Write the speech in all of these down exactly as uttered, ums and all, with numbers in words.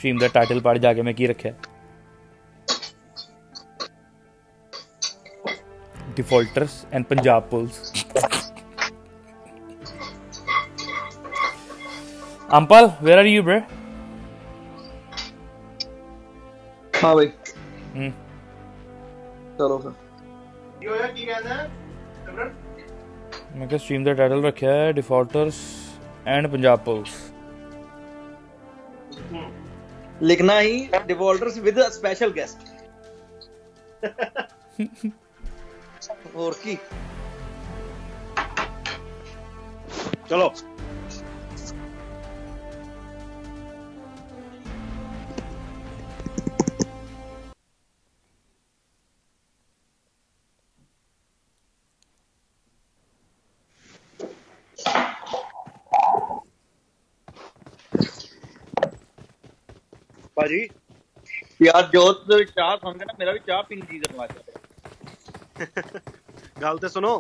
Stream दा title पढ़ जाके मैं की रखा डिफॉल्टर्स एंड पंजाब पुल्स अंपल वेयर आर यू ब्रो हाँ भाई हम्म चलो फिर ये होया की कहना है सिमरन मैं क्या स्ट्रीम दा टाइटल रखा है डिफॉल्टर्स एंड पंजाब पुल्स लिखना ही defaulters with a special guest और की चलो भाजी यार जोत चाह खांगे ना मेरा भी चाह पीने की जरूरत है गल ते सुनो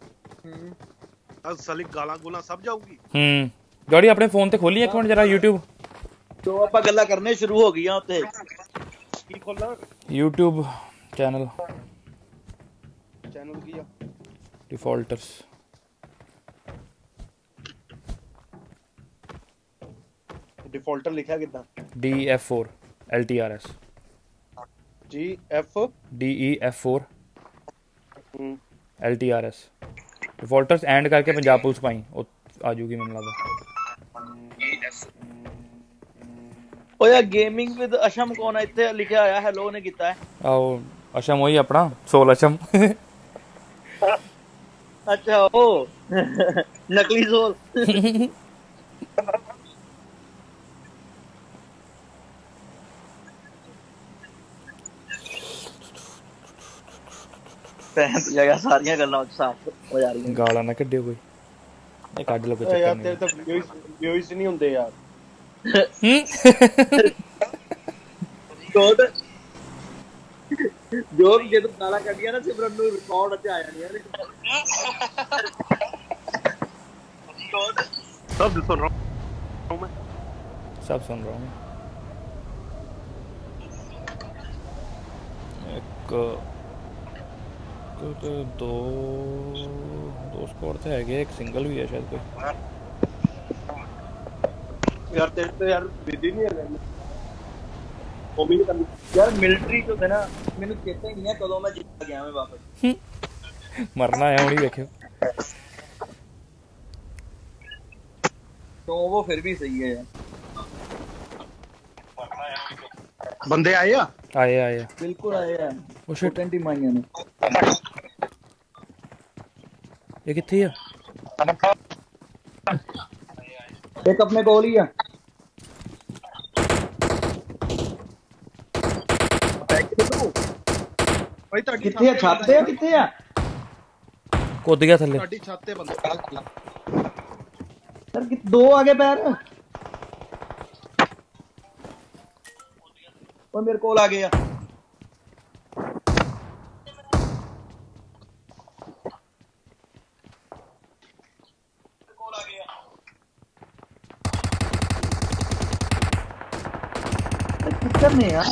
असली गाला गुला सब जाऊगी हम्म गाड़ी अपने फोन ते खोली एक मिनट जरा YouTube तो ਆਪਾਂ ਗੱਲਾਂ ਕਰਨੇ ਸ਼ੁਰੂ ਹੋ ਗਈਆਂ ਉੱਤੇ की खोलना YouTube चैनल चैनल की डिफॉल्टर्स डिफॉल्टर लिखा कितना D E F four L T R S G F D E F four L T R S defaulters and करके पंजाब पुलिस पाई आ जाऊगी मैंने लगा ओ यार गेमिंग विद अशम कौन है ਇੱਥੇ ਲਿਖਿਆ ਆਇਆ ਹੈਲੋ ਨੇ ਕੀਤਾ ਹੈ आओ अशम वही अपना सोल अशम अच्छा ओ नकली सोल ਪੈਨ ਜਗ੍ਹਾ ਸਾਰੀਆਂ ਗੱਲਾਂ ਉੱਚ ਸਾਫ ਹੋ ਜਾ ਰਹੀਆਂ ਗਾਲਾਂ ਨਾ ਕੱਢਿਓ ਕੋਈ ਇਹ ਕੱਢ ਲਓ ਕੋਈ ਚੱਕਰ यार नहीं तेरे तो व्यूज नहीं होंगे यार ਕੋਡ ਜੋ ਵੀ ਜਦੋਂ ਗਾਲਾਂ ਕੱਢੀਆਂ ਨਾ ਸਿਮਰਨ ਨੂੰ ਰਿਕਾਰਡ ਚ ਆ ਜਾਣੀਆਂ ਨੇ ਕੋਡ सब सुन रहा हूं मैं सब सुन रहा हूँ मैं एक तो दो दो स्कोर थे है एक सिंगल भी है शायद कोई यार तेरे तो यार विधि नहीं है वो भी नहीं करनी ਯਾਰ ਮਿਲਟਰੀ ਤੋਂ ਹੈ ਨਾ ਮੈਨੂੰ ਚੇਤਾ ਹੀ ਨਹੀਂ ਹੈ ਕਦੋਂ ਮੈਂ ਜਿੱਤ ਗਿਆ ਮੈਂ ਵਾਪਸ मरना है उन्हीं देखियो तो वो फिर भी सही है यार बंदे आए या आए आए बिल्कुल आए यार ओ शिट टेंटी माइयां ने ये कितनी है एक अपने कोल ही है भाई ਤੁਹਾਡੀ किथे है छत पे किथे है कूद गया थल्ले ਤੁਹਾਡੀ ਛੱਤ ਤੇ ਬੰਦੇ सर कि दो आगे पैर और मेरे कोल आ गया करने यार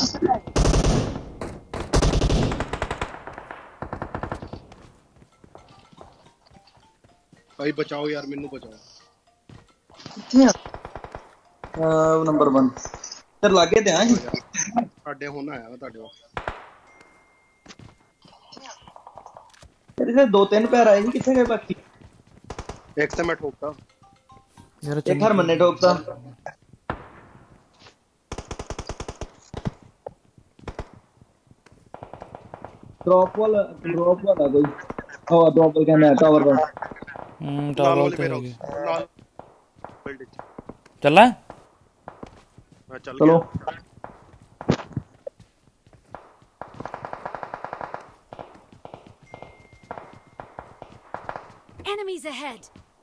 भाई बचाओ यार मेनू बचाओ किथे आ नंबर वन सर लागे ते हां ਸਾਡੇ ਹੁਣ ਆਇਆ ਵਾ ਤੁਹਾਡੇ ਕੋਲ तेरे से दो तीन पैर आए नहीं किथे गए बाकी एक से मैं ठोकता यार एक हर मन्ने ठोकता ड्रॉप वाला ड्रॉप वाला कोई ओ ड्रॉप वाला क्या मैं टावर पर हम्म ਨਾਲ टावर ਵਾਲੇ पे मेरो ਨਾਲ बिल्डिंग चलना है मैं चल चलो गया Enemies ahead.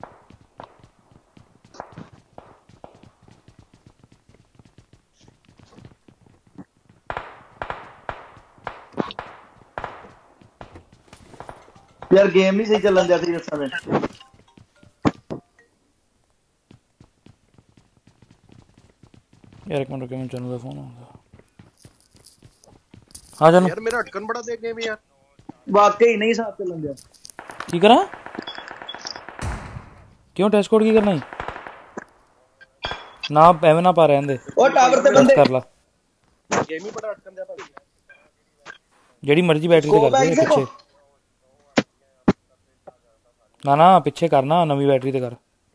यार गेम नहीं सही चलन दिया थी उस समय यार एक मिनट रुके, मैं चैनल पे फोन आऊंगा। हाँ जानू यार मेरा अटकन बड़ा देख गेम यार वाकई नहीं साथ चलन दिया की करा क्यों टेस्ट कोड की करना ही ना एवं ना पा रहे हैं ओ टावर ते बंदे कर ला गेम ही बड़ा अटकन दिया भाई जेडी मर्जी बैटरी ते कर दे पीछे ना ना पीछे करना नवी बैटरी ते कर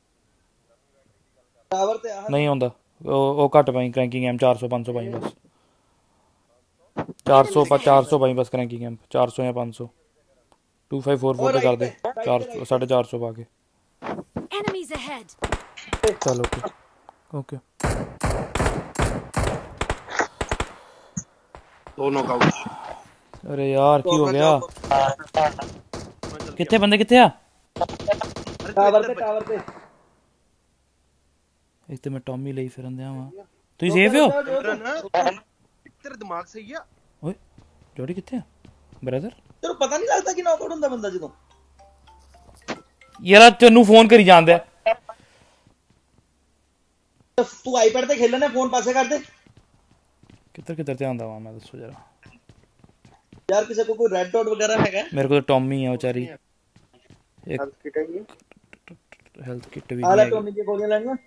टावर ते आ नहीं होंदा ओ ओ घट पाई क्रैंकिंग एम चार सौ पाँच सौ पाई बस चार सौ चार सौ पाई बस क्रैंकिंग एम चार सौ या पाँच सौ टू फाइव फोर फोर पे कर दे चार साढ़े चार सौ पा के Enemies ahead. चल ओके ओके दो नॉकआउट अरे यार की हो गया कितने बंदे कितने आ टावर ते टावर ते एक तो मैं टॉमी ਲਈ ਫਿਰਨ ਦਿਆਂ ਵਾਂ ਤੁਸੀਂ ਸੇਫ ਹੋ तेरे दिमाग सही है ਓਏ ਜੋੜੀ ਕਿੱਥੇ ਆ ਬ੍ਰਦਰ ਤੈਨੂੰ ਪਤਾ ਨਹੀਂ ਲੱਗਦਾ ਕਿ ਨੌਕਆਊਟ ਹੁੰਦਾ ਬੰਦਾ ਜਦੋਂ ਯਾਰ ਤੈਨੂੰ ਫੋਨ ਕਰੀ ਜਾਂਦਾ ਤੂੰ ਆਈਪੈਡ ਤੇ ਖੇਲਣਾ ਫੋਨ ਪਾਸੇ ਕਰ ਦੇ ਕਿੱਧਰ ਕਿੱਧਰ ਧਿਆਨ ਦਵਾਂ ਮੈਂ ਦੱਸੋ ਜਰਾ ਯਾਰ ਕਿਸੇ ਕੋ ਕੋਈ ਰੈੱਡ ਡਾਟ ਵਗੈਰਾ ਹੈਗਾ ਮੇਰੇ ਕੋਲ ਟੌਮੀ ਆ ਵਿਚਾਰੀ ਇੱਕ हेल्थ किट है ये ਹੈਲਥ ਕਿੱਟ ਵੀ ਆਲਾ ਨਹੀਂ ਟੋਮੀ ਦੀ ਗੋਲੀਆਂ ਲੈਣੀਆਂ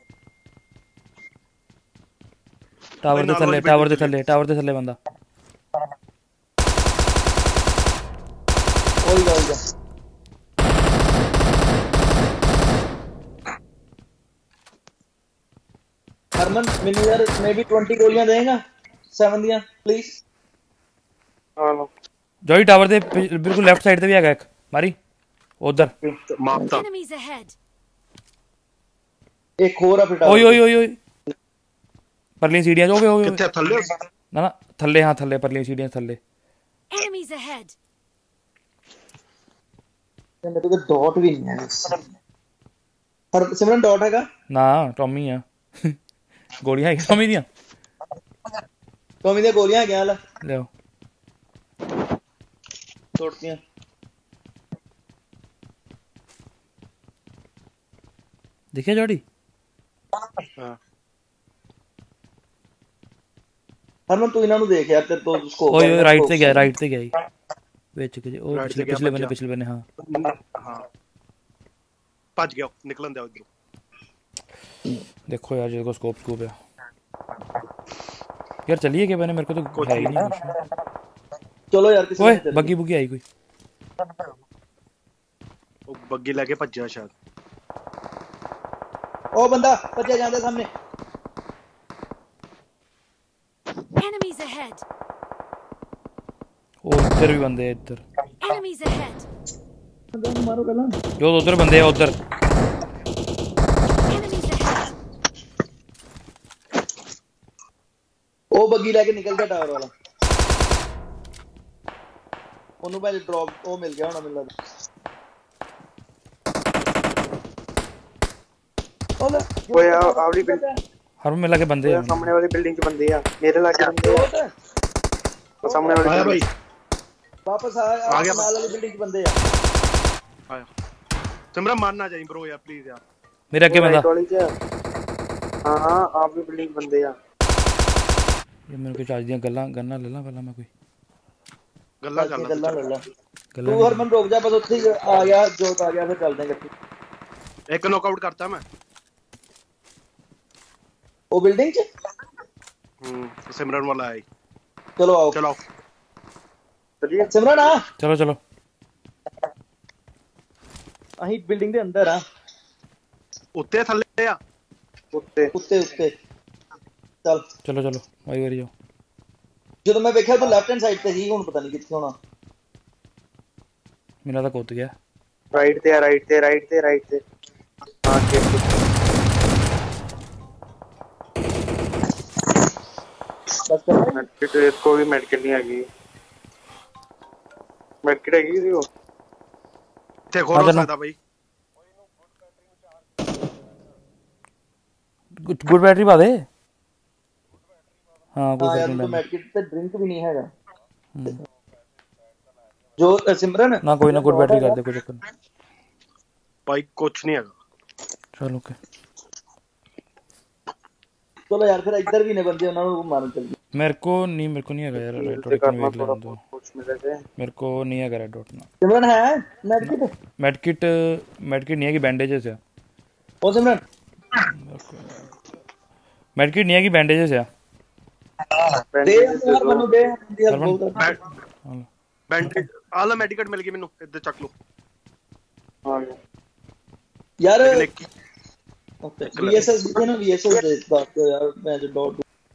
ਟਾਵਰ ਦੇ ਥੱਲੇ ਟਾਵਰ ਦੇ ਥੱਲੇ ਟਾਵਰ ਦੇ ਥੱਲੇ ਬੰਦਾ ਉਹੀ ਗੱਲ ਜਾ ਹਰਮਨ ਮੈਨੂੰ ਯਾਰ ਮੈਂ ਵੀ बीस ਗੋਲੀਆਂ ਦੇਗਾ ਸੱਤ ਦੀਆਂ ਪਲੀਜ਼ हां लो ਜੋੜੀ ਟਾਵਰ ਦੇ ਪਿ- ਬਿਲਕੁਲ ਲੈਫਟ ਸਾਈਡ ਤੇ ਵੀ ਹੈਗਾ ਇੱਕ ਮਾਰੀ ਉਧਰ मारता Enemies ahead. ਇੱਕ ਹੋਰ ਆ ਫਿਟਾ ਓਏ ਓਏ ਓਏ ਓਏ ਪਰਲੀ ਸੀੜੀਆਂ ਜੋ ਓਏ ਓਏ कितने थल्ले ਨਾ ਨਾ ਥੱਲੇ ਹਾਂ ਥੱਲੇ ਪਰਲੀ ਸੀੜੀਆਂ ਥੱਲੇ Enemies ahead. ਤੇ ਮੇਰੇ ਕੋਲ ਡਾਟ ਵੀ ਨਹੀਂ ਹੈ ਹਰ ਸਿਮਰਨ ਡਾਟ ਹੈਗਾ ਨਾ ਟੌਮੀ ਆ ਗੋਲੀਆਂ ਹੈਗੀਆਂ ਟੌਮੀ ਦੀਆਂ ਟੋਮੀ ਦੀਆਂ ਗੋਲੀਆਂ ਹੈਗੀਆਂ ਲੈ ਲਿਓ ਤੋੜਤੀਆਂ ਦੇਖਿਆ ਜੋੜੀ हां ਹਰਮਨ ਤੂੰ ਇਹਨਾਂ ਨੂੰ ਦੇਖ ਯਾਰ ਤੇਰੇ ਤੋਂ ਸਕੋਪ ਓਏ ਓਏ ਰਾਈਟ ਤੇ ਗਿਆ ਰਾਈਟ ਤੇ ਗਿਆ ਜੀ ਵਿੱਚ ਕਿ ਉਹ Right ਪਿਛਲੇ ਤੇ ਗਿਆ ਪਿਛਲੇ ਬੰਨੇ ਬੱਚਾ। ਪਿਛਲੇ ਬੰਨੇ ਹਾਂ हां भज गया निकलन दे इधर देखो यार जिसको स्कोप स्कोप है यार चलिए क्या मैंने मेरे को तो है ही नहीं कुछ ਚਲੋ ਯਾਰ ਕਿਸੇ ओए ਨੇ बग्गी बुग्गी आई कोई वो बग्गी लेके भज्जा शायद ਉਹ ਬੰਦਾ ਭੱਜਿਆ ਜਾਂਦਾ ਸਾਹਮਣੇ Enemies ahead. ओ इधर भी बंदे हैं इधर Enemies ahead. ਬੰਦੇ ਨੂੰ ਮਾਰੋ ਪਹਿਲਾਂ जो उधर बंदे हैं उधर Enemies ahead. ਉਹ ਬੱਗੀ ਲੈ ਕੇ ਨਿਕਲ ਗਿਆ ਟਾਵਰ ਵਾਲਾ ਉਹਨੂੰ ਪਹਿਲੇ ਡ੍ਰੌਪ ਉਹ ਮਿਲ ਗਿਆ ਹੋਣਾ ਮੈਨੂੰ ਲੱਗਦਾ ਉਹ ਲੈ ओए आवड़ी बिल्डिंग हर में लगे बंदे हैं सामने वाली बिल्डिंग च बंदे आ मेरे लागे बंदे आ वो सामने वाली आया भाई ਵਾਪਸ ਆ ਆ ਗਿਆ ਨਾਲ ਵਾਲੀ ਬਿਲਡਿੰਗ 'ਚ ਬੰਦੇ ਆ आया सिमरन मारना चाहिए ब्रो यार प्लीज यार मेरे अगे बंदा वाली च हां हां आप भी बिल्डिंग बंदे आ ये मेरे को चार्ज दिया गल्ला गन्ना ले ला पहला मैं कोई गल्ला कर ਗੱਲਾਂ ले ਲੈ ਲੈ गल्ला ਤੂੰ ਹਰਮਨ ਰੁਕ ਜਾ ਬਸ ਉੱਥੇ ਹੀ ਆ ਗਿਆ ਜੋਤ ਆ ਗਿਆ ਫਿਰ ਚੱਲਦੇ ਹਾਂ ਇਕੱਠੇ एक नॉकआउट करता मैं ਉਹ ਬਿਲਡਿੰਗ 'ਚ हम्म सिमरन वाला है ਚਲੋ ਆਓ चलो चलिए ਸਿਮਰਨ ਆ चलो चलो ਅਸੀਂ ਬਿਲਡਿੰਗ ਦੇ ਅੰਦਰ ਆ उत्ते थल्ले आ उत्ते ਉੱਤੇ ਉੱਤੇ ਚੱਲ चलो चलो वही वारी जाओ ਜਦੋਂ ਮੈਂ ਵੇਖਿਆ ਤਾਂ ਲੈਫਟ ਹੈਂਡ ਸਾਈਡ ਤੇ ਸੀ ਹੁਣ ਪਤਾ ਨਹੀਂ ਕਿੱਥੇ ਹੋਣਾ मेरा तो कुत गया राइट ते राइट ते राइट ते राइट ते हां ठीक ਬਸ ਕਰ मेडकिट इसको भी मेडकिट नहीं आगी मेडकिट आगी थी वो थे खोल हाँ, सकता भाई गुड बैटरी पा दे हाँ कोई ਹਾਂ फर्क ਯਾਰ नहीं ਤੂੰ डालना। ਮੈਡਕਿਟ ਤੇ ਡਰਿੰਕ ਵੀ ਨਹੀਂ ਹੈਗਾ ਜੋ ਅ, ਸਿਮਰਨ ना कोई ना गुड बैटरी कर दे कोई चक्कर नहीं भाई कुछ नहीं है चल ओके चलो यार फिर इधर भी ने बंदे उन्होंने मारन चल मेरे को नहीं मेरे को नहीं है यार रेड डॉट करना वेट थोड़ा लेने दो कुछ मिले थे मेरे को नहीं है रेड डॉट ना सिमरन है मेडकिट मेडकिट मेडकिट नहीं है कि बैंडेजेस है ओ सिमरन मेडकिट नहीं है कि बैंडेजेस है दे यार मनु दे यार हरमन। बहुत बैंडेज आला मेडिकेट मिल गई ਮੈਨੂੰ ਇੱਧਰ ਚੱਕ ਲਓ ਹਾਂ यार लेकिन ओके वीएसएस दिखे ना वीएसएस दे बात को यार मैं जो डॉट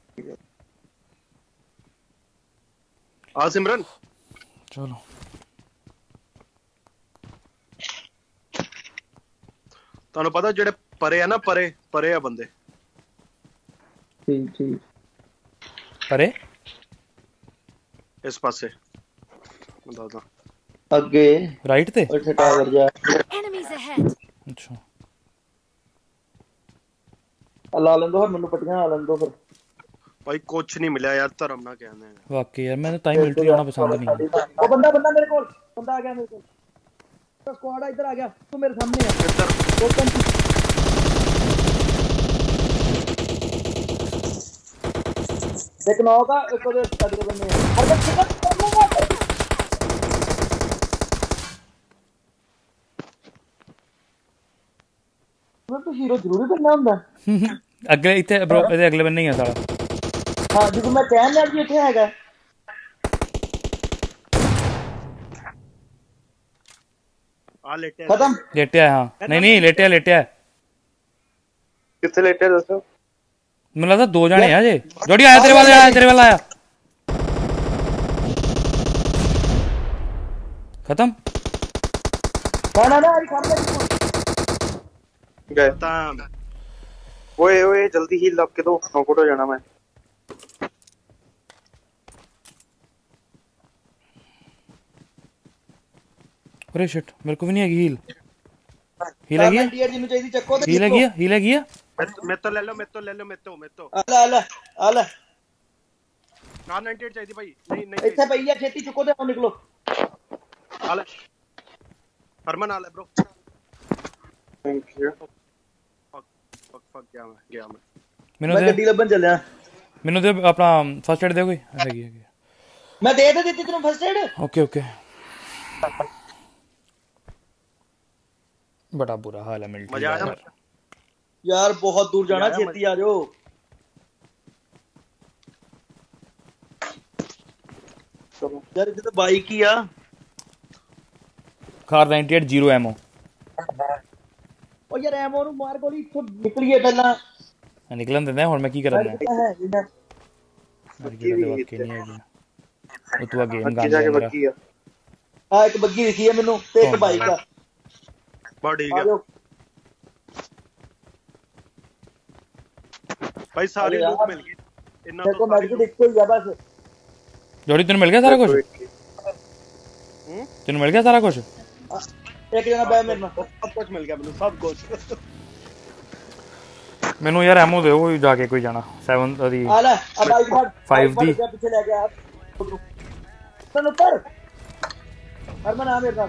ਆ ਸਿਮਰਨ चलो ਤੁਹਾਨੂੰ ਪਤਾ ਜਿਹੜੇ ਪਰੇ ਆ ਨਾ ਪਰੇ ਪਰੇ ਆ ਬੰਦੇ ठीक ठीक अरे ਇਸ ਪਾਸੇ ਮੈਂ ਦੱਸਦਾ आगे राइट थे और टावर जा Enemies ahead. अच्छा ला लें दो फिर मनु पट्टियां ला लें दो फिर ਭਾਈ ਕੁਛ ਨਹੀਂ ਮਿਲਿਆ ਯਾਰ ਧਰਮ ਨਾ ਕਹਿੰਦੇ वाकई यार मैंने टाइम मिलिट्री आना पसंद नहीं है ओ बंदा बंदा मेरे को बंदा आ गया मेरे को तो स्क्वाड इधर आ गया तू मेरे सामने है ਇੱਧਰ ओपन देख नौ का एक और अगले बंदे हैं अरे चिकन कर लूंगा तो हीरो जरूरी बनना ਹੁੰਦਾ अगले इतने ब्रो ਇਹਦੇ ਅਗਲੇ ਬੰਨੇ ਹੀ ਆ ਸਾਲਾ ਹਾਂ ਜਦੋਂ ਮੈਂ ਕਹਿਣ ਲੱਗ ਜੀ ਇੱਥੇ ਹੈਗਾ ਆ ਲੇਟੇ ਖਤਮ लेटे हाँ नहीं नहीं लेटे लेटे ਕਿੱਥੇ ਲੇਟੇ ਦੱਸੋ ਮੈਨੂੰ ਲੱਗਦਾ ਦੋ ਜਾਣੇ ਆ ਜੇ ਜੋੜੀ ਆਇਆ ਤੇਰੇ ਵੱਲ ਆਇਆ ਤੇਰੇ ਵੱਲ ਆਇਆ खत्म ਨਾ ਨਾ ਨਾ ਅਰੇ ਸਾਹਮਣੇ ਗਏ ਤਾਂ ਓਏ ਓਏ ਜਲਦੀ ਹੀਲ ਲੱਗ ਕੇ ਦੋ ਨੌਕਆਊਟ ਹੋ ਜਾਣਾ ਮੈਂ अरे शिट मेरे को भी नहीं है हील हील है गया ਇੰਡੀਆ ਜਿਹਨੂੰ ਚਾਹੀਦੀ ਚੱਕੋ ਤੇ हील है गया हील है गया ਮੈਂ ਤੋਂ ਲੈ ਲਓ ਮੈਂ ਤੋਂ ਲੈ ਲਓ ਮੈਂ ਤੋਂ ਮੈਂ ਤੋਂ ਆ ਲੈ ਆ ਲੈ ਆ ਲੈ ਕਾਰ ਨਾਈਨਟੀ ਏਟ ਚਾਹੀਦੀ ਭਾਈ ਨਹੀਂ ਨਹੀਂ ਇੱਥੇ ਪਈ ਆ ਛੇਤੀ ਚੁੱਕੋ ਤੇ ਆਓ ਨਿਕਲੋ ਆ ਲੈ ਹਰਮਨ ਆ ਲੈ bro thank you fuck fuck fuck ਗਿਆ ਮੈਂ ਗਿਆ ਮੈਂ ਮੈਨੂੰ ਮੈਂ ਦੇ ਗੱਡੀ ਲੱਭਣ ਚੱਲਿਆ ਮੈਨੂੰ ਦੇ ਆਪਣਾ ਫਸਟ ਏਡ ਦੇ ਕੋਈ ਹੈਗੀ ਹੈਗੀ ਮੈਂ ਦੇ ਦੇ ਦਿੱਤੀ ਤੈਨੂੰ ਫਸਟ ਏਡ ओके ओके बड़ा बुरा हाल है मिलिट्री मजा आया? यार ਯਾਰ ਬਹੁਤ ਦੂਰ ਜਾਣਾ ਯਾਰ, ਛੇਤੀ ਆ ਜਾਓ ਚਲੋ ਯਾਰ ਇੱਥੇ ਤਾਂ ਬਾਈਕ ਹੀ ਆ car ninety eight zero ammo ਉਹ ਯਾਰ ਐਮੋ ਨੂੰ ਮਾਰ ਗੋਲੀ ਇੱਥੋਂ ਨਿਕਲੀਏ ਪਹਿਲਾਂ निकलन देना हुन मैं की करना है ਹੈ ਇਹਨਾਂ मेरी की तो वाकई नहीं है वो तू गेम ਅੱਗੇ गान ਜਾ ਕੇ मेरा ਬੱਕੀ ਆ ਆ ਇੱਕ ਬੱਗੀ ਦਿਖੀ ਹੈ ਮੈਨੂੰ ਤੇ ਇੱਕ ਬਾਈਕ ਆ ਬਾ ਠੀਕ ਆ ਹੈ ਜਾਓ ਭਾਈ ਸਾਰੇ ਅਰੇ ਯਾਰ, ਲੋਕ ਮਿਲ ਗਏ ਇੰਨਾ ਦੇਖੋ ਤੋਂ ਮੈਂ ਕਿ ਇੱਕੋ ਹੀ ਆ ਬਸ जोड़ी तेन मिल गया सारा कुछ ਹੂੰ तेन मिल गया सारा कुछ ਇੱਕ ਜਣਾ ਬੈ ਮੇਰੇ ਨਾਲ ਸਭ ਕੁਝ ਮਿਲ ਗਿਆ ਮੈਨੂੰ ਸਭ ਕੁਝ ਮੈਨੂੰ ਯਾਰ ਐਮਓ ਦਿਓ ਕੋਈ ਜਾ ਕੇ ਕੋਈ ਜਾਣਾ ਸੈਵਨ ਦੀ ਆ ਲੈ ਆ ਬਾਈਕ ਫੜ Five ਬਾਈਕ ਦੀ। ਫੜ, ਪਿੱਛੇ ਲੈ ਗਿਆ ਤੈਨੂੰ ਉੱਤਰ ਹਰਮਨ ਆ ਮੇਰੇ ਨਾਲ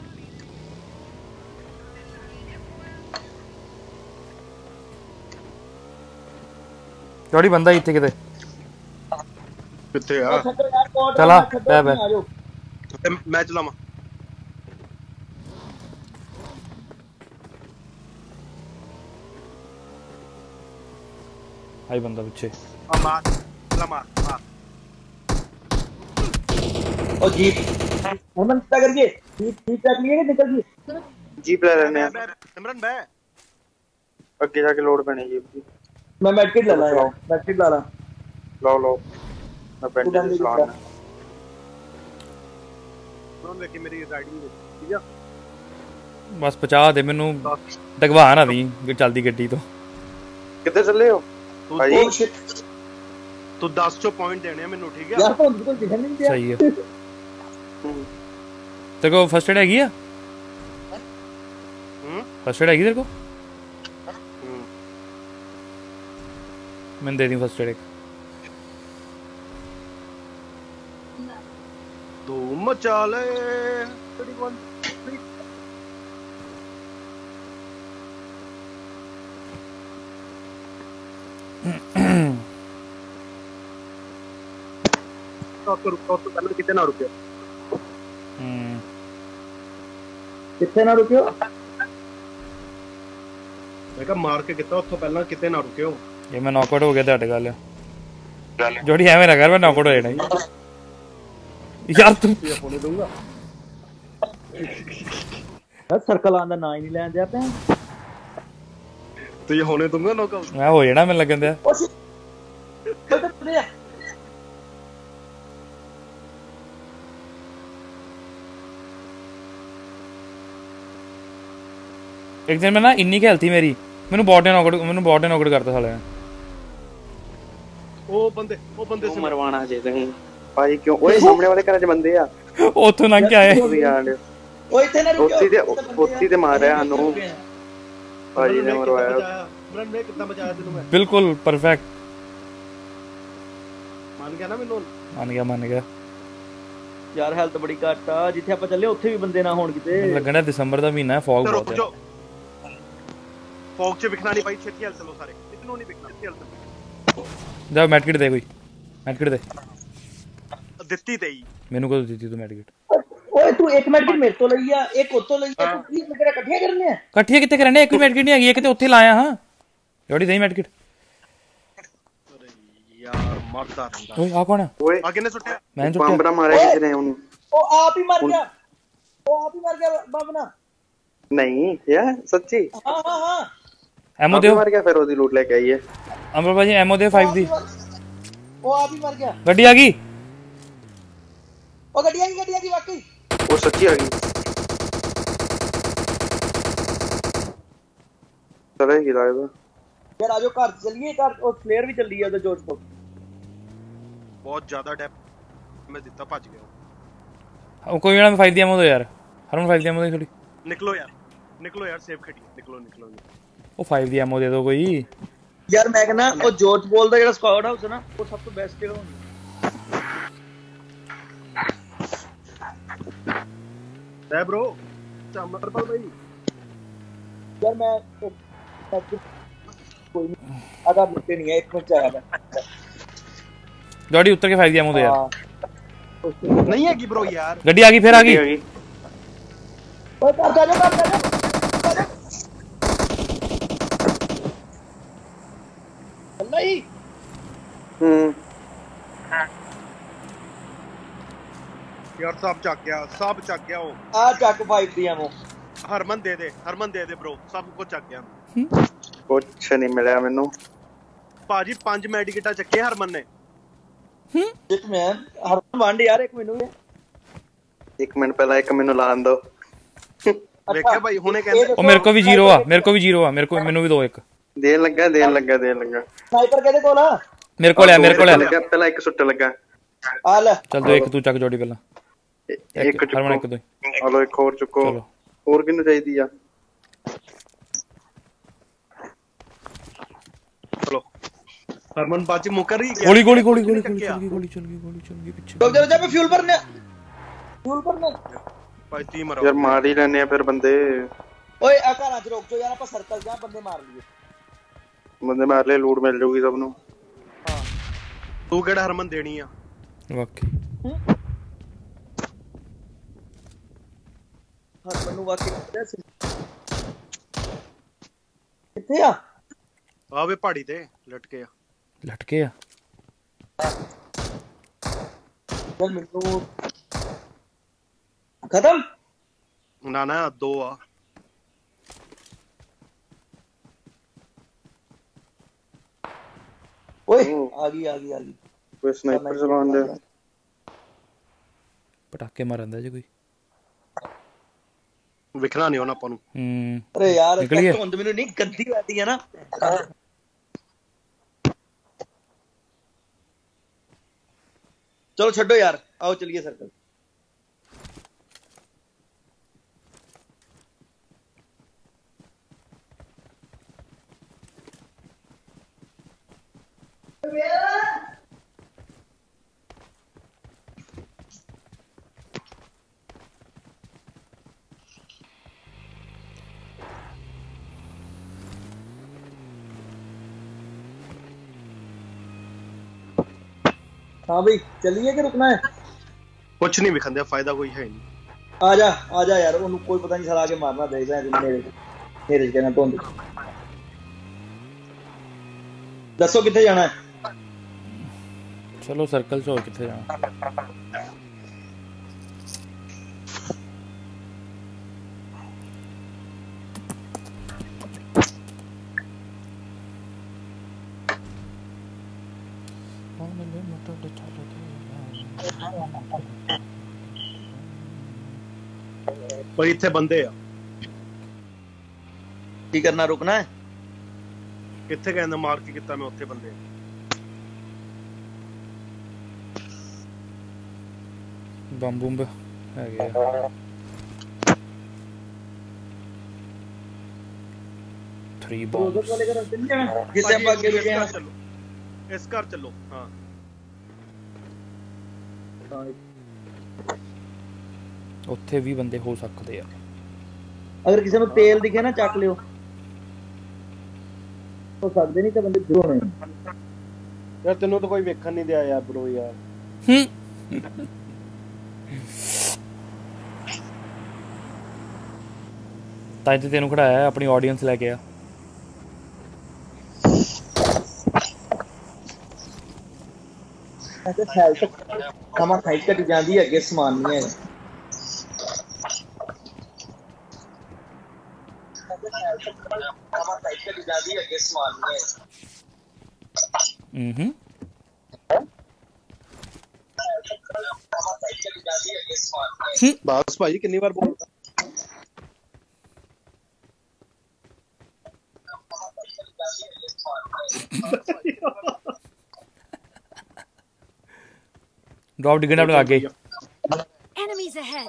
ਜੋੜੀ ਬੰਦਾ ਇੱਥੇ ਕਿਤੇ ਕਿੱਥੇ ਉਹ ਆ ਛੱਡੋ ਯਾਰ ਕੋਟ ਚਲਾ, ਛੱਡੋ, ਬੈ ਬੈ। ਆ ਜਾਓ ਤੇ ਮੈਂ ਚਲਾਵਾਂ ਆਈ ਬੰਦਾ ਪਿੱਛੇ ਆ ਮਾਰ ਚਲਾ ਮਾਰ ਮਾਰ और जीप हेमंत क्या करिए जीप जीप रख लिए निकल गई ਜੀਪ ਲੈ ਲੈਣੇ ਆ ਸਿਮਰਨ ਬੈ ਅੱਗੇ ਜਾ ਕੇ ਲੋਡ ਪੈਣੀ ਜੀਪ ਦੀ मैं मेडकिट ले लाया मेडकिट ला ला ਲਓ ਲਓ ਮੈਂ तू ਬੈਂਡ बंद ਚਲਾਉਣਾ कर ਦੋਨ ਵੇਖ ਕੇ ਮੇਰੀ ਰਾਈਡਿੰਗ ਠੀਕ ਆ ਬਸ ਪਹੁੰਚਾ ਦੇ ਮੈਨੂੰ ਡਗਵਾ ਨਾ ਦੀ ਚੱਲਦੀ ਗੱਡੀ ਤੋਂ ਕਿੱਥੇ ਚੱਲੇ ਹੋ ओ ਭਾਈ शिट ਤੂੰ दस ਚੋਂ ਪੁਆਇੰਟ ਦੇਣੇ ਆ ਮੈਨੂੰ ਠੀਕ ਆ यार फोन तो दिखा नहीं दिया ਸਹੀ ਹੈ ਤੇਰੇ ਕੋ ਫਸਟ ਏਡ ਹੈਗੀ ਆ ਹੂੰ ਫਸਟ ਏਡ ਹੈਗੀ ਤੇਰੇ ਕੋ ਹੂੰ ਮੈਨੂੰ ਦੇ ਦੀ ਫਸਟ ਏਡ ਧੂਮ ਮਚਾ ਲੈ ਉੱਥੇ ਰੁਕੋ ਤੋਂ ਪਹਿਲਾਂ ਕਿਤੇ ਨਾ ਰੁਕਿਓ ਹੂੰ ਕਿੱਥੇ ਨਾ ਰੁਕਿਓ ਮੈਂ ਕਿਹਾ ਮਾਰ ਕੇ ਕੀਤਾ ਉੱਥੋਂ ਪਹਿਲਾਂ ਕਿਤੇ ਨਾ ਰੁਕਿਓ ਜੇ ਮੈਂ ਨੌਕਆਊਟ ਹੋ ਗਿਆ ਤੁਹਾਡੇ ਗੱਲ ਜੋੜੀ ਐਵੇਂ ਨਾ ਕਰ ਮੈਂ ਨੌਕਆਊਟ ਹੋ ਜਾਣਾ ਯਾਰ ਤੂੰ ਫੋਨ ਦੂੰਗਾ ਸਰਕਲ ਆਉਣ ਦਾ ਨਾਂ ਹੀ ਨਹੀਂ ਲੈਣ ਦਿਆ ਪਿਆ ਤੇ ਇਹ ਹੋਣੇ ਦੂੰਗਾ ਨੌਕਆਊਟ ਮੈਂ ਹੋ ਜਾਣਾ ਮੈਨੂੰ ਲੱਗਣ ਦਿਆ ਇੱਕ ਦਿਨ ਮੈਂ ਨਾ ਇੰਨੀ ਖੇਲਤੀ ਮੇਰੀ ਮੈਨੂੰ ਬੋਟ ਨੇ ਨੌਕਆਊਟ ਮੈਨੂੰ ਬੋਟ ਨੇ ਨੌਕਆਊਟ ਕਰਤਾ ਸਾਲਿਆਂ ਨੇ ਉਹ ਬੰਦੇ ਉਹ ਬੰਦੇ ਉਹ ਮਰਵਾਣਾ ਜੇ ਤੁਸੀਂ ਭਾਜੀ ਕਿਉਂ ਓਏ ਸਾਹਮਣੇ ਵਾਲੇ ਘਰਾਂ 'ਚ ਬੰਦੇ ਆ ਉੱਥੋਂ ਲੰਘ ਕੇ ਆਏ ਓਏ ਇੱਥੇ ਨਾ ਰੁਕਿਓ ਉੱਤੀ ਤੇ ਉੱਤੀ ਤੇ ਮਾਰਿਆ ਸਾਨੂੰ ਭਾਜੀ ਨੇ ਮਰਵਾਇਆ ਬ੍ਰਨ ਨੇ ਕਿੱਦਾਂ ਬਚਾਇਆ ਤੈਨੂੰ ਮੈਂ ਬਿਲਕੁਲ ਪਰਫੈਕਟ ਮੰਨ ਗਿਆ ਨਾ ਮੈਨੂੰ ਮੰਨ ਗਿਆ ਮੰਨ ਗਿਆ ਯਾਰ ਹੈਲਥ ਬੜੀ ਘੱਟ ਆ ਜਿੱਥੇ ਆਪਾਂ ਚੱਲੇ ਉੱਥੇ ਵੀ ਬੰਦੇ ਨਾ ਹੋਣ ਕਿਤੇ ਮੈਨੂੰ ਲੱਗਣਾ ਦਸੰਬਰ ਦਾ ਮਹੀਨਾ ਹੈ ਫੌਗ ਬਹੁਤ ਹੈ ਫੌਗ 'ਚ ਵਿਖਣਾ ਨਹੀਂ ਭਾਈ ਛੇਤੀ ਹਲ ਚਲੋ ਸਾਰੇ ਇਤਨੋਂ ਨਹੀਂ ਵਿਖਣਾ ਛੇਤੀ ਹਲ ਚਲੋ ਜਾ ਮੈਟਕਿਟ ਦੇ ਕੋਈ ਮੈਟਕਿਟ ਦੇ ਦਿੱਤੀ ਤੇ ਹੀ ਮੈਨੂੰ ਕਦੋਂ ਦਿੱਤੀ ਤੂੰ ਮੈਟਕਿਟ ਓਏ ਤੂੰ ਇੱਕ ਮਿੰਟ ਮੇਰੇ ਤੋਂ ਲਈ ਆ ਇੱਕ ਉਤੋਂ ਲਈ ਆ ਤੂੰ ਕੀ ਮੇਰੇ ਇਕੱਠੀਆਂ ਕਰਨੀਆਂ ਇਕੱਠੀਆਂ ਕਿੱਥੇ ਕਰਨੇ ਇੱਕ ਮੈਟਕਿਟ ਨਹੀਂ ਹੈਗੀ ਇੱਕ ਤੇ ਉੱਥੇ ਲਾਇਆ ਹਾਂ ਜੋੜੀ ਦੇਈ ਮੈਟਕਿਟ ਯਾਰ ਮਰਦਾ ਰਹਿੰਦਾ ਓਏ ਆ ਕੌਣ ਹੈ ਓਏ ਆ ਕਿੰਨੇ ਸੁੱਟਿਆ ਮੈਂ ਸੁੱਟਿਆ ਬੰਬਰਾ ਮਾਰਿਆ ਕਿਸੇ ਨੇ ਉਹਨੂੰ ਉਹ ਆਪ ਹੀ ਮਰ ਗਿਆ ਉਹ ਆਪ ਹੀ ਮਰ ਗਿਆ ਬਾਬਨਾ ਨਹੀਂ ਯਾਰ ਸੱਚੀ ਹਾਂ ਹਾਂ ਹਾਂ ਐਮੋ ਆਪ ਦਿਓ ਮਾਰ ਗਿਆ ਫਿਰ ਉਹਦੀ ਲੂਟ ਲੈ ਕੇ ਆਈ ਹੈ ਅਮਰ ਭਾਜੀ ਐਮੋ ਦੇ ਪੰਜ ਦੀ ਉਹ ਆਪ ਹੀ ਮਰ ਗਿਆ ਗੱਡੀ ਆ ਗਈ ਉਹ ਗੱਡੀ ਆ ਗਈ ਗੱਡੀ ਆ ਗਈ ਵਾਕਈ ਉਹ ਸੱਚੀ ਆ ਗਈ ਚਲੇ ਗਈ ਲਾਇਦਾ ਯਾਰ ਆਜੋ ਘਰ ਚੱਲੀਏ ਘਰ ਉਹ ਫਲੇਅਰ ਵੀ ਚੱਲੀ ਆ ਉਹਦੇ ਜੋਸ਼ ਤੋਂ ਬਹੁਤ ਜ਼ਿਆਦਾ ਡੈਪ ਮੈਂ ਦਿੱਤਾ ਭੱਜ ਗਿਆ ਉਹ ਕੋਈ ਨਾ ਮੈਂ ਪੰਜ ਦੀ ਐਮੋ ਦੋ ਯਾਰ ਹਰਮਨ ਪੰਜ ਦੀ ਐਮੋ ਦੇ ਥੋੜੀ ਨਿਕਲੋ ਯਾਰ ਨਿਕਲੋ ਯਾਰ ਸੇਫ ਖੜੀ ਨਿਕਲੋ ਨਿਕਲੋ ਉਹ ਪੰਜ ਦੀ ਐਮੋ ਦੇ ਦੋ ਕੋਈ ਯਾਰ ਮੈਂ ਕਹਿੰਦਾ ਉਹ ਜੋਰਜ ਬੋਲ ਦਾ ਜਿਹੜਾ ਸਕਾਡ ਹਾਊਸ ਹੈ ਨਾ ਉਹ ਸਭ ਤੋਂ ਬੈਸਟ ਜਗ੍ਹਾ ਹੁੰਦੀ ਹੈ ਬ్రో ਚਮਰਪਾਲ ਭਾਈ ਯਾਰ ਮੈਂ ਕੋਈ ਨਹੀਂ ਆਦਾ ਮੁੱਤੇ ਨਹੀਂ ਹੈ ਇੱਕ ਮਿੰਟ ਆਇਆ ਮੈਂ ਜੋੜੀ ਉੱਤਰ ਕੇ ਪੰਜ ਦੀ ਐਮੋ ਦੇ ਯਾਰ ਨਹੀਂ ਹੈਗੀ ਬ్రో ਯਾਰ ਗੱਡੀ ਆ ਗਈ ਫਿਰ ਆ ਗਈ ਓਏ ਕਰ ਜਾ ਕਰ ਜਾ ਨਹੀਂ ਹੂੰ ਯਾਰ ਸਭ ਚੱਕ ਗਿਆ ਸਭ ਚੱਕ ਗਿਆ ਉਹ ਆ ਚੱਕ ਪਾਈਪ ਦੀ ਆਮੋ ਹਰਮਨ ਦੇ ਦੇ ਹਰਮਨ ਦੇ ਦੇ ਬ్రో ਸਭ ਕੁਝ ਚੱਕ ਗਿਆ ਕੁਛ ਨਹੀਂ ਮਿਲਿਆ ਮੈਨੂੰ ਭਾਜੀ ਪੰਜ ਮੈਡੀਕੇਟਾਂ ਚੱਕੇ ਹਰਮਨ ਨੇ ਇੱਕ ਮੈਂ ਹਰ ਵੰਡ ਯਾਰ ਇੱਕ ਮੈਨੂੰ ਵੀ ਇੱਕ ਮਿੰਟ ਪਹਿਲਾਂ ਇੱਕ ਮੈਨੂੰ ਲਾਣ ਦੋ ਵੇਖਿਆ ਭਾਈ ਹੁਣੇ ਕਹਿੰਦੇ ਉਹ ਮੇਰੇ ਕੋ ਵੀ ਜ਼ੀਰੋ ਆ ਮੇਰੇ ਕੋ ਵੀ ਜ਼ੀਰੋ ਆ ਮੇਰੇ ਕੋ ਮੈਨੂੰ ਵੀ ਦੋ ਇੱਕ ਦੇਣ ਲੱਗਾ ਦੇਣ ਲੱਗਾ ਦੇਣ ਲੱਗਾ ਸਨਾਈਪਰ ਕਿਹਦੇ ਕੋਲ ਆ ਮੇਰੇ ਕੋਲ ਆ ਮੇਰੇ ਕੋਲ ਆ ਲੱਗਾ ਪਹਿਲਾਂ ਇੱਕ ਸੁੱਟ ਲੱਗਾ ਆ ਲੈ ਚੱਲ ਦੋ ਇੱਕ ਤੂੰ ਚੱਕ ਜੋੜੀ ਪਹਿਲਾਂ ਇੱਕ ਹਰਮਨ ਚੁੱਕੋ ਇੱਕ ਦੋ ਹਲੋ ਇੱਕ ਹੋਰ ਚੁੱਕੋ ਚਲੋ ਹੋਰ ਕਿੰਨੂੰ ਚਾਹੀਦੀ ਆ ਚਲੋ ਹਰਮਨ ਬਾਜੀ ਮੁਕਰ ਹੀ ਗਿਆ ਗੋਲੀ ਗੋਲੀ ਗੋਲੀ ਗੋਲੀ ਗੋਲੀ ਚੱਲ ਗਈ ਗੋਲੀ ਚੱਲ ਗਈ ਗੋਲੀ ਚੱਲ ਗਈ ਪਿੱਛੇ ਰੁਕ ਜਾ ਜਾ ਮੈਂ ਫਿਊਲ ਭਰਨਾ ਫਿਊਲ ਭਰਨਾ ਭਾਈ ਤੀ ਮਰੋ ਯਾਰ ਮਾਰ ਹੀ ਲੈਣੇ ਆ ਫਿਰ ਬੰਦੇ ਓਏ ਆ ਘਰਾਂ 'ਚ ਰੁਕ ਜਾ ਯਾਰ ਆਪਾਂ ਸਰਕਲ ਜਾ ਬੰਦੇ ਮਾਰ ਲਈਏ ਬੰਦੇ ਮਾਰ ਲੈ ਲੂਟ ਮਿਲ ਜਾਊਗੀ ਸਭ ਨੂੰ ਹਾਂ ਤੂੰ ਕਿਹੜਾ ਹਰਮਨ ਦੇਣੀ ਆ ਵਾਕਈ ਹਰ ਮੈਨੂੰ ਵਾਕਈ ਕਿੱਥੇ ਆ ਆਵੇ ਪਹਾੜੀ ਤੇ ਲਟਕੇ ਆ ਲਟਕੇ ਆ ਚੱਲ ਮੈਨੂੰ ਖਤਮ ਨਾ ਨਾ ਦੋ ਆ ਓਏ ਆ ਗਈ ਆ ਗਈ ਆ ਗਈ ਕੋਈ ਸਨਾਈਪਰ ਚਲਾਉਣ ਦੇ ਪਟਾਕੇ ਮਾਰਦਾ ਜੇ ਕੋਈ ਵਿਖਣਾ ਨਹੀਂ ਉਹਨਾਂ ਆਪਾਂ ਨੂੰ ਹੂੰ ਅਰੇ ਯਾਰ ਨਿਕਲੀਏ। ਧੁੰਦ ਮੈਨੂੰ ਨਹੀਂ ਗੰਦੀ ਲੱਗਦੀ ਹੈ ਨਾ ਚਲੋ ਛੱਡੋ ਯਾਰ ਆਓ ਚਲੀਏ ਸਰਕਲ हाँ भाई चलिए कि रुकना है? कुछ नहीं विखंदे, फायदा कोई है नहीं। आजा आजा यार, उन्हें कोई पता नहीं चला के मारना देगा मेरे मेरे कहना तो दसो कितने जाना है? चलो सर्कल से और कितने जाना? पर इतने बंदे आ की करना, रुकना है? कितने कहना मार के कितना मैं उत्थे बंदे बम बुम है गया। थ्री बॉम्ब्स जिससे हम आगे भी गए हैं। चलो इस कार चलो। हाँ ਉੱਥੇ ਵੀ ਬੰਦੇ ਹੋ ਸਕਦੇ ਆ। अगर किसी ਨੂੰ ਤੇਲ ਦਿਖੇ ਨਾ ਚੱਕ ਲਿਓ। ਹੋ ਸਕਦੇ ਨਹੀਂ ਤਾਂ ਬੰਦੇ ਜ਼ਰੂਰ ਹੋਣੇ। ਯਾਰ ਤੈਨੂੰ ਤਾਂ ਕੋਈ ਵੇਖਣ ਨਹੀਂ ਦਿਆ ਯਾਰ ਬ్రో ਯਾਰ। ਹੂੰ ਤਾਂ ਤੇ ਤੈਨੂੰ ਖੜਾਇਆ ਆਪਣੀ ਆਡੀਅנס ਲੈ ਕੇ ਆ। ऐसे फैल तक कमा हाइट कट जाती है, अगे समान नहीं है। हम्म बस भाई कितनी बार बोल ड्रॉप डिगना अपने आगे। Enemies ahead.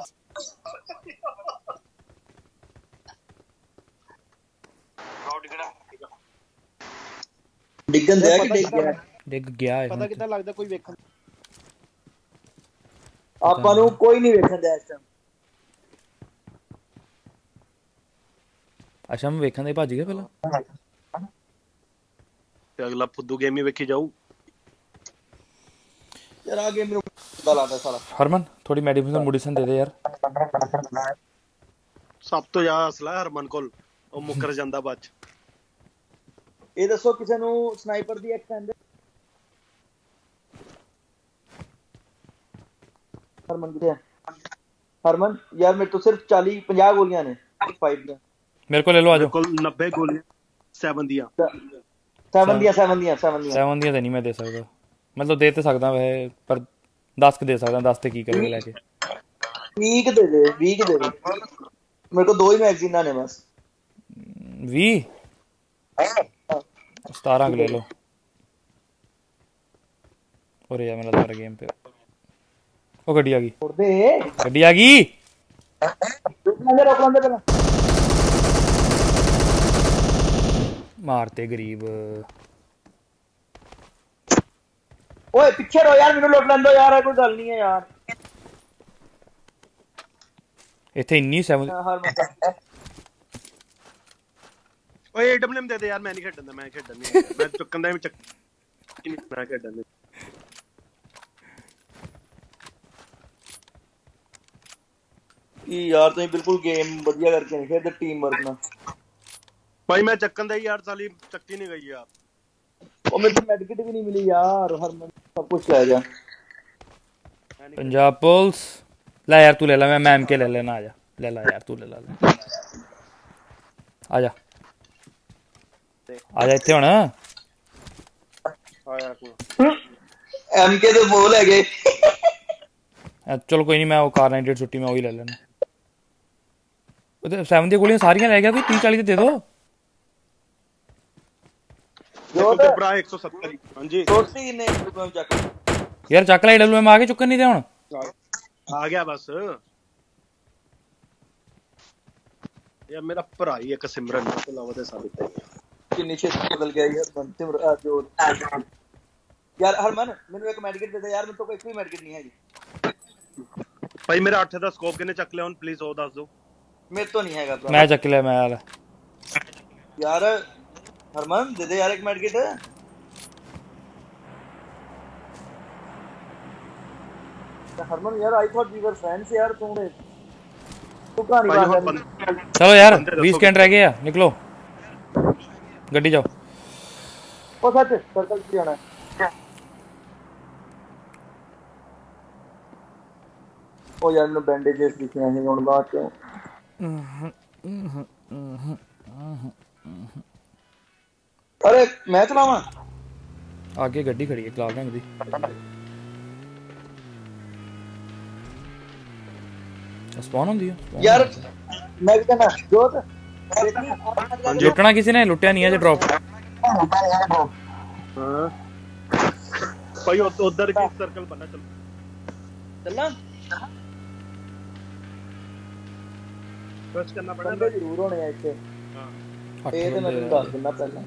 डिगन दे कि डिग गया? डिग गया है। पता कितना लगदा कोई वेखन ਆਪਾਂ ਨੂੰ ਕੋਈ ਨਹੀਂ ਵੇਖਣ ਦਿਆ ਇਸ ਟਾਈਮ। ਅੱਛਾ ਮੈਂ ਵੇਖਣ ਦੇ ਭੱਜ ਗਿਆ ਪਹਿਲਾਂ। ਤੇ ਅਗਲਾ ਫੁੱਦੂ ਗੇਮ ਹੀ ਵੇਖੀ ਜਾਊ। ਯਾਰ ਆ ਗੇਮ ਨੂੰ ਦਾ ਲਾਦਾ ਸਾਲਾ। ਹਰਮਨ ਥੋੜੀ ਮੈਡੀਸਿਨ ਮੈਡੀਸਿਨ ਦੇ ਦੇ ਯਾਰ। ਸਭ ਤੋਂ ਜ਼ਿਆਦਾ ਅਸਲਾ ਹਰਮਨ ਕੋਲ, ਉਹ ਮੁੱਕਰ ਜਾਂਦਾ ਬਾਅਦ ਚ। ਇਹ ਦੱਸੋ ਕਿਸੇ ਨੂੰ ਸਨਾਈਪਰ ਦੀ ਇੱਕ ਕਹਿੰਦੇ हरमन कितने? हरमन यार मेरे तो सिर्फ चालीस पचास गोलियां ने फाइव दी। मेरे को ले लो आ जाओ। कुल नब्बे गोलियां सेवन दिया सेवन दिया सेवन दिया सेवन दिया सेवन दिया तो नहीं मैं दे सकता, मतलब दे तो सकदा वै पर दस के दे सकदा। दस ते की करोगे लेके? बीस दे दे बीस दे दे मेरे को दो ही मैगजीन ने बस। बीस सतारह ले लो। और यार मेरा दोबारा गेम पे ਉਹ ਗੱਡੀ ਆ ਗਈ। ਗੱਡੀ ਆ ਗਈ। ਮਾਰਤੇ ਗਰੀਬ। ਓਏ ਪਿੱਛੇ ਰੋ ਯਾਰ, ਮੈਨੂੰ ਲੁੱਟ ਲੈਂਦੋ ਯਾਰ, ਕੋਈ ਗੱਲ ਨਹੀਂ ਹੈ ਯਾਰ। ਇੱਥੇ ਇੰਨੀ ਸੈਵਨ। ਓਏ ਏਡਬਲਯੂਐਮ ਦੇ ਦੇ ਯਾਰ, ਮੈਂ ਨਹੀਂ ਖੇਡਣ ਦਾ। ਮੈਂ ਖੇਡਣ ਨਹੀਂ, ਮੈਂ ਚੁੱਕਣ ਦਾ ਵੀ ਚੱਕ ਨਹੀਂ, ਮੈਂ ਖੇਡਣ ਨਹੀਂ। ਕੀ ਯਾਰ ਤੁਸੀਂ ਬਿਲਕੁਲ ਗੇਮ ਵਧੀਆ ਕਰਕੇ ਨਹੀਂ ਖੇਡਦੇ, ਟੀਮ ਵਰਕ ਨਾਲ। ਭਾਈ ਮੈਂ ਚੱਕਣ ਦਾ ਯਾਰ, ਸਾਲੀ ਚੱਕੀ ਨਹੀਂ ਗਈ ਯਾਰ। ਉਹ ਮੈਨੂੰ ਮੈਡਕਿਟ ਵੀ ਨਹੀਂ ਮਿਲੀ ਯਾਰ। ਹਰਮਨ ਸਭ ਕੁਝ ਲੈ ਜਾ। पंजाब पुलिस ला यार, तू ले ला। मैं मैम के ले लेना। आ जा ले ला यार, तू ले ला। आ जा आ जा इत्थे हुण। ਆਇਆ ਤੂੰ एम के तो बोल है गए। चलो कोई नहीं, मैं वो कार नाइनटी छुट्टी में वही ले लेना। सेवन दी गोलियां सारियां ले गया, कोई तीस चालीस दे दो। जो तो भरा एक सौ सत्तर। हां जी छोटी ने रुपए चक यार चक ला। डब्ल्यू एम आगे चुकन नहीं दे हुण। आ गया बस यार। मेरा भरा ही एक सिमरन तो अलावा दे साबित है किन्नी छेती बदल गया यार। बनते जो यार हरमन मेनू एक मेडिकेट दे दे यार। मेरे तो कोई भी मेडिकेट नहीं है जी भाई। मेरा आठ ਦਾ ਸਕੋਪ ਕਿਨੇ ਚੱਕ ਲਿਆ ਹੁਣ ਪਲੀਜ਼ ਉਹ ਦੱਸ ਦਿਓ। मेरे तो नहीं हैगा। मैं चक लिया मैं यार। यार हरमन दे दे यार एक मेडिकेट। हरमन यार I thought we were friends यार तूने तू कहानी भाई बात और कर बंद चलो यार बंदे बीस दसो सेकंड रह गए हैं, निकलो गड्डी जाओ। ओ सच सर्कल से जाना है। ओ यार मैंने बैंडेजेस दिखे हैं हुन बात क्यों अरे मैं चलावा आगे गड्डी खड़ी है लाल रंग दी। स्पॉन होंदी है spawn यार होंदी है। मैं भी कहना जोत देखनी लुटना किसी ने लुटिया नहीं है जो ड्रॉप। हां भाई उधर की सर्कल बनना चलो चलना बस करना पड़ेगा बंदे जरूर होने हैं इतने हां अठ ये तो मैं बंदे तुम यार। दस दिना पहला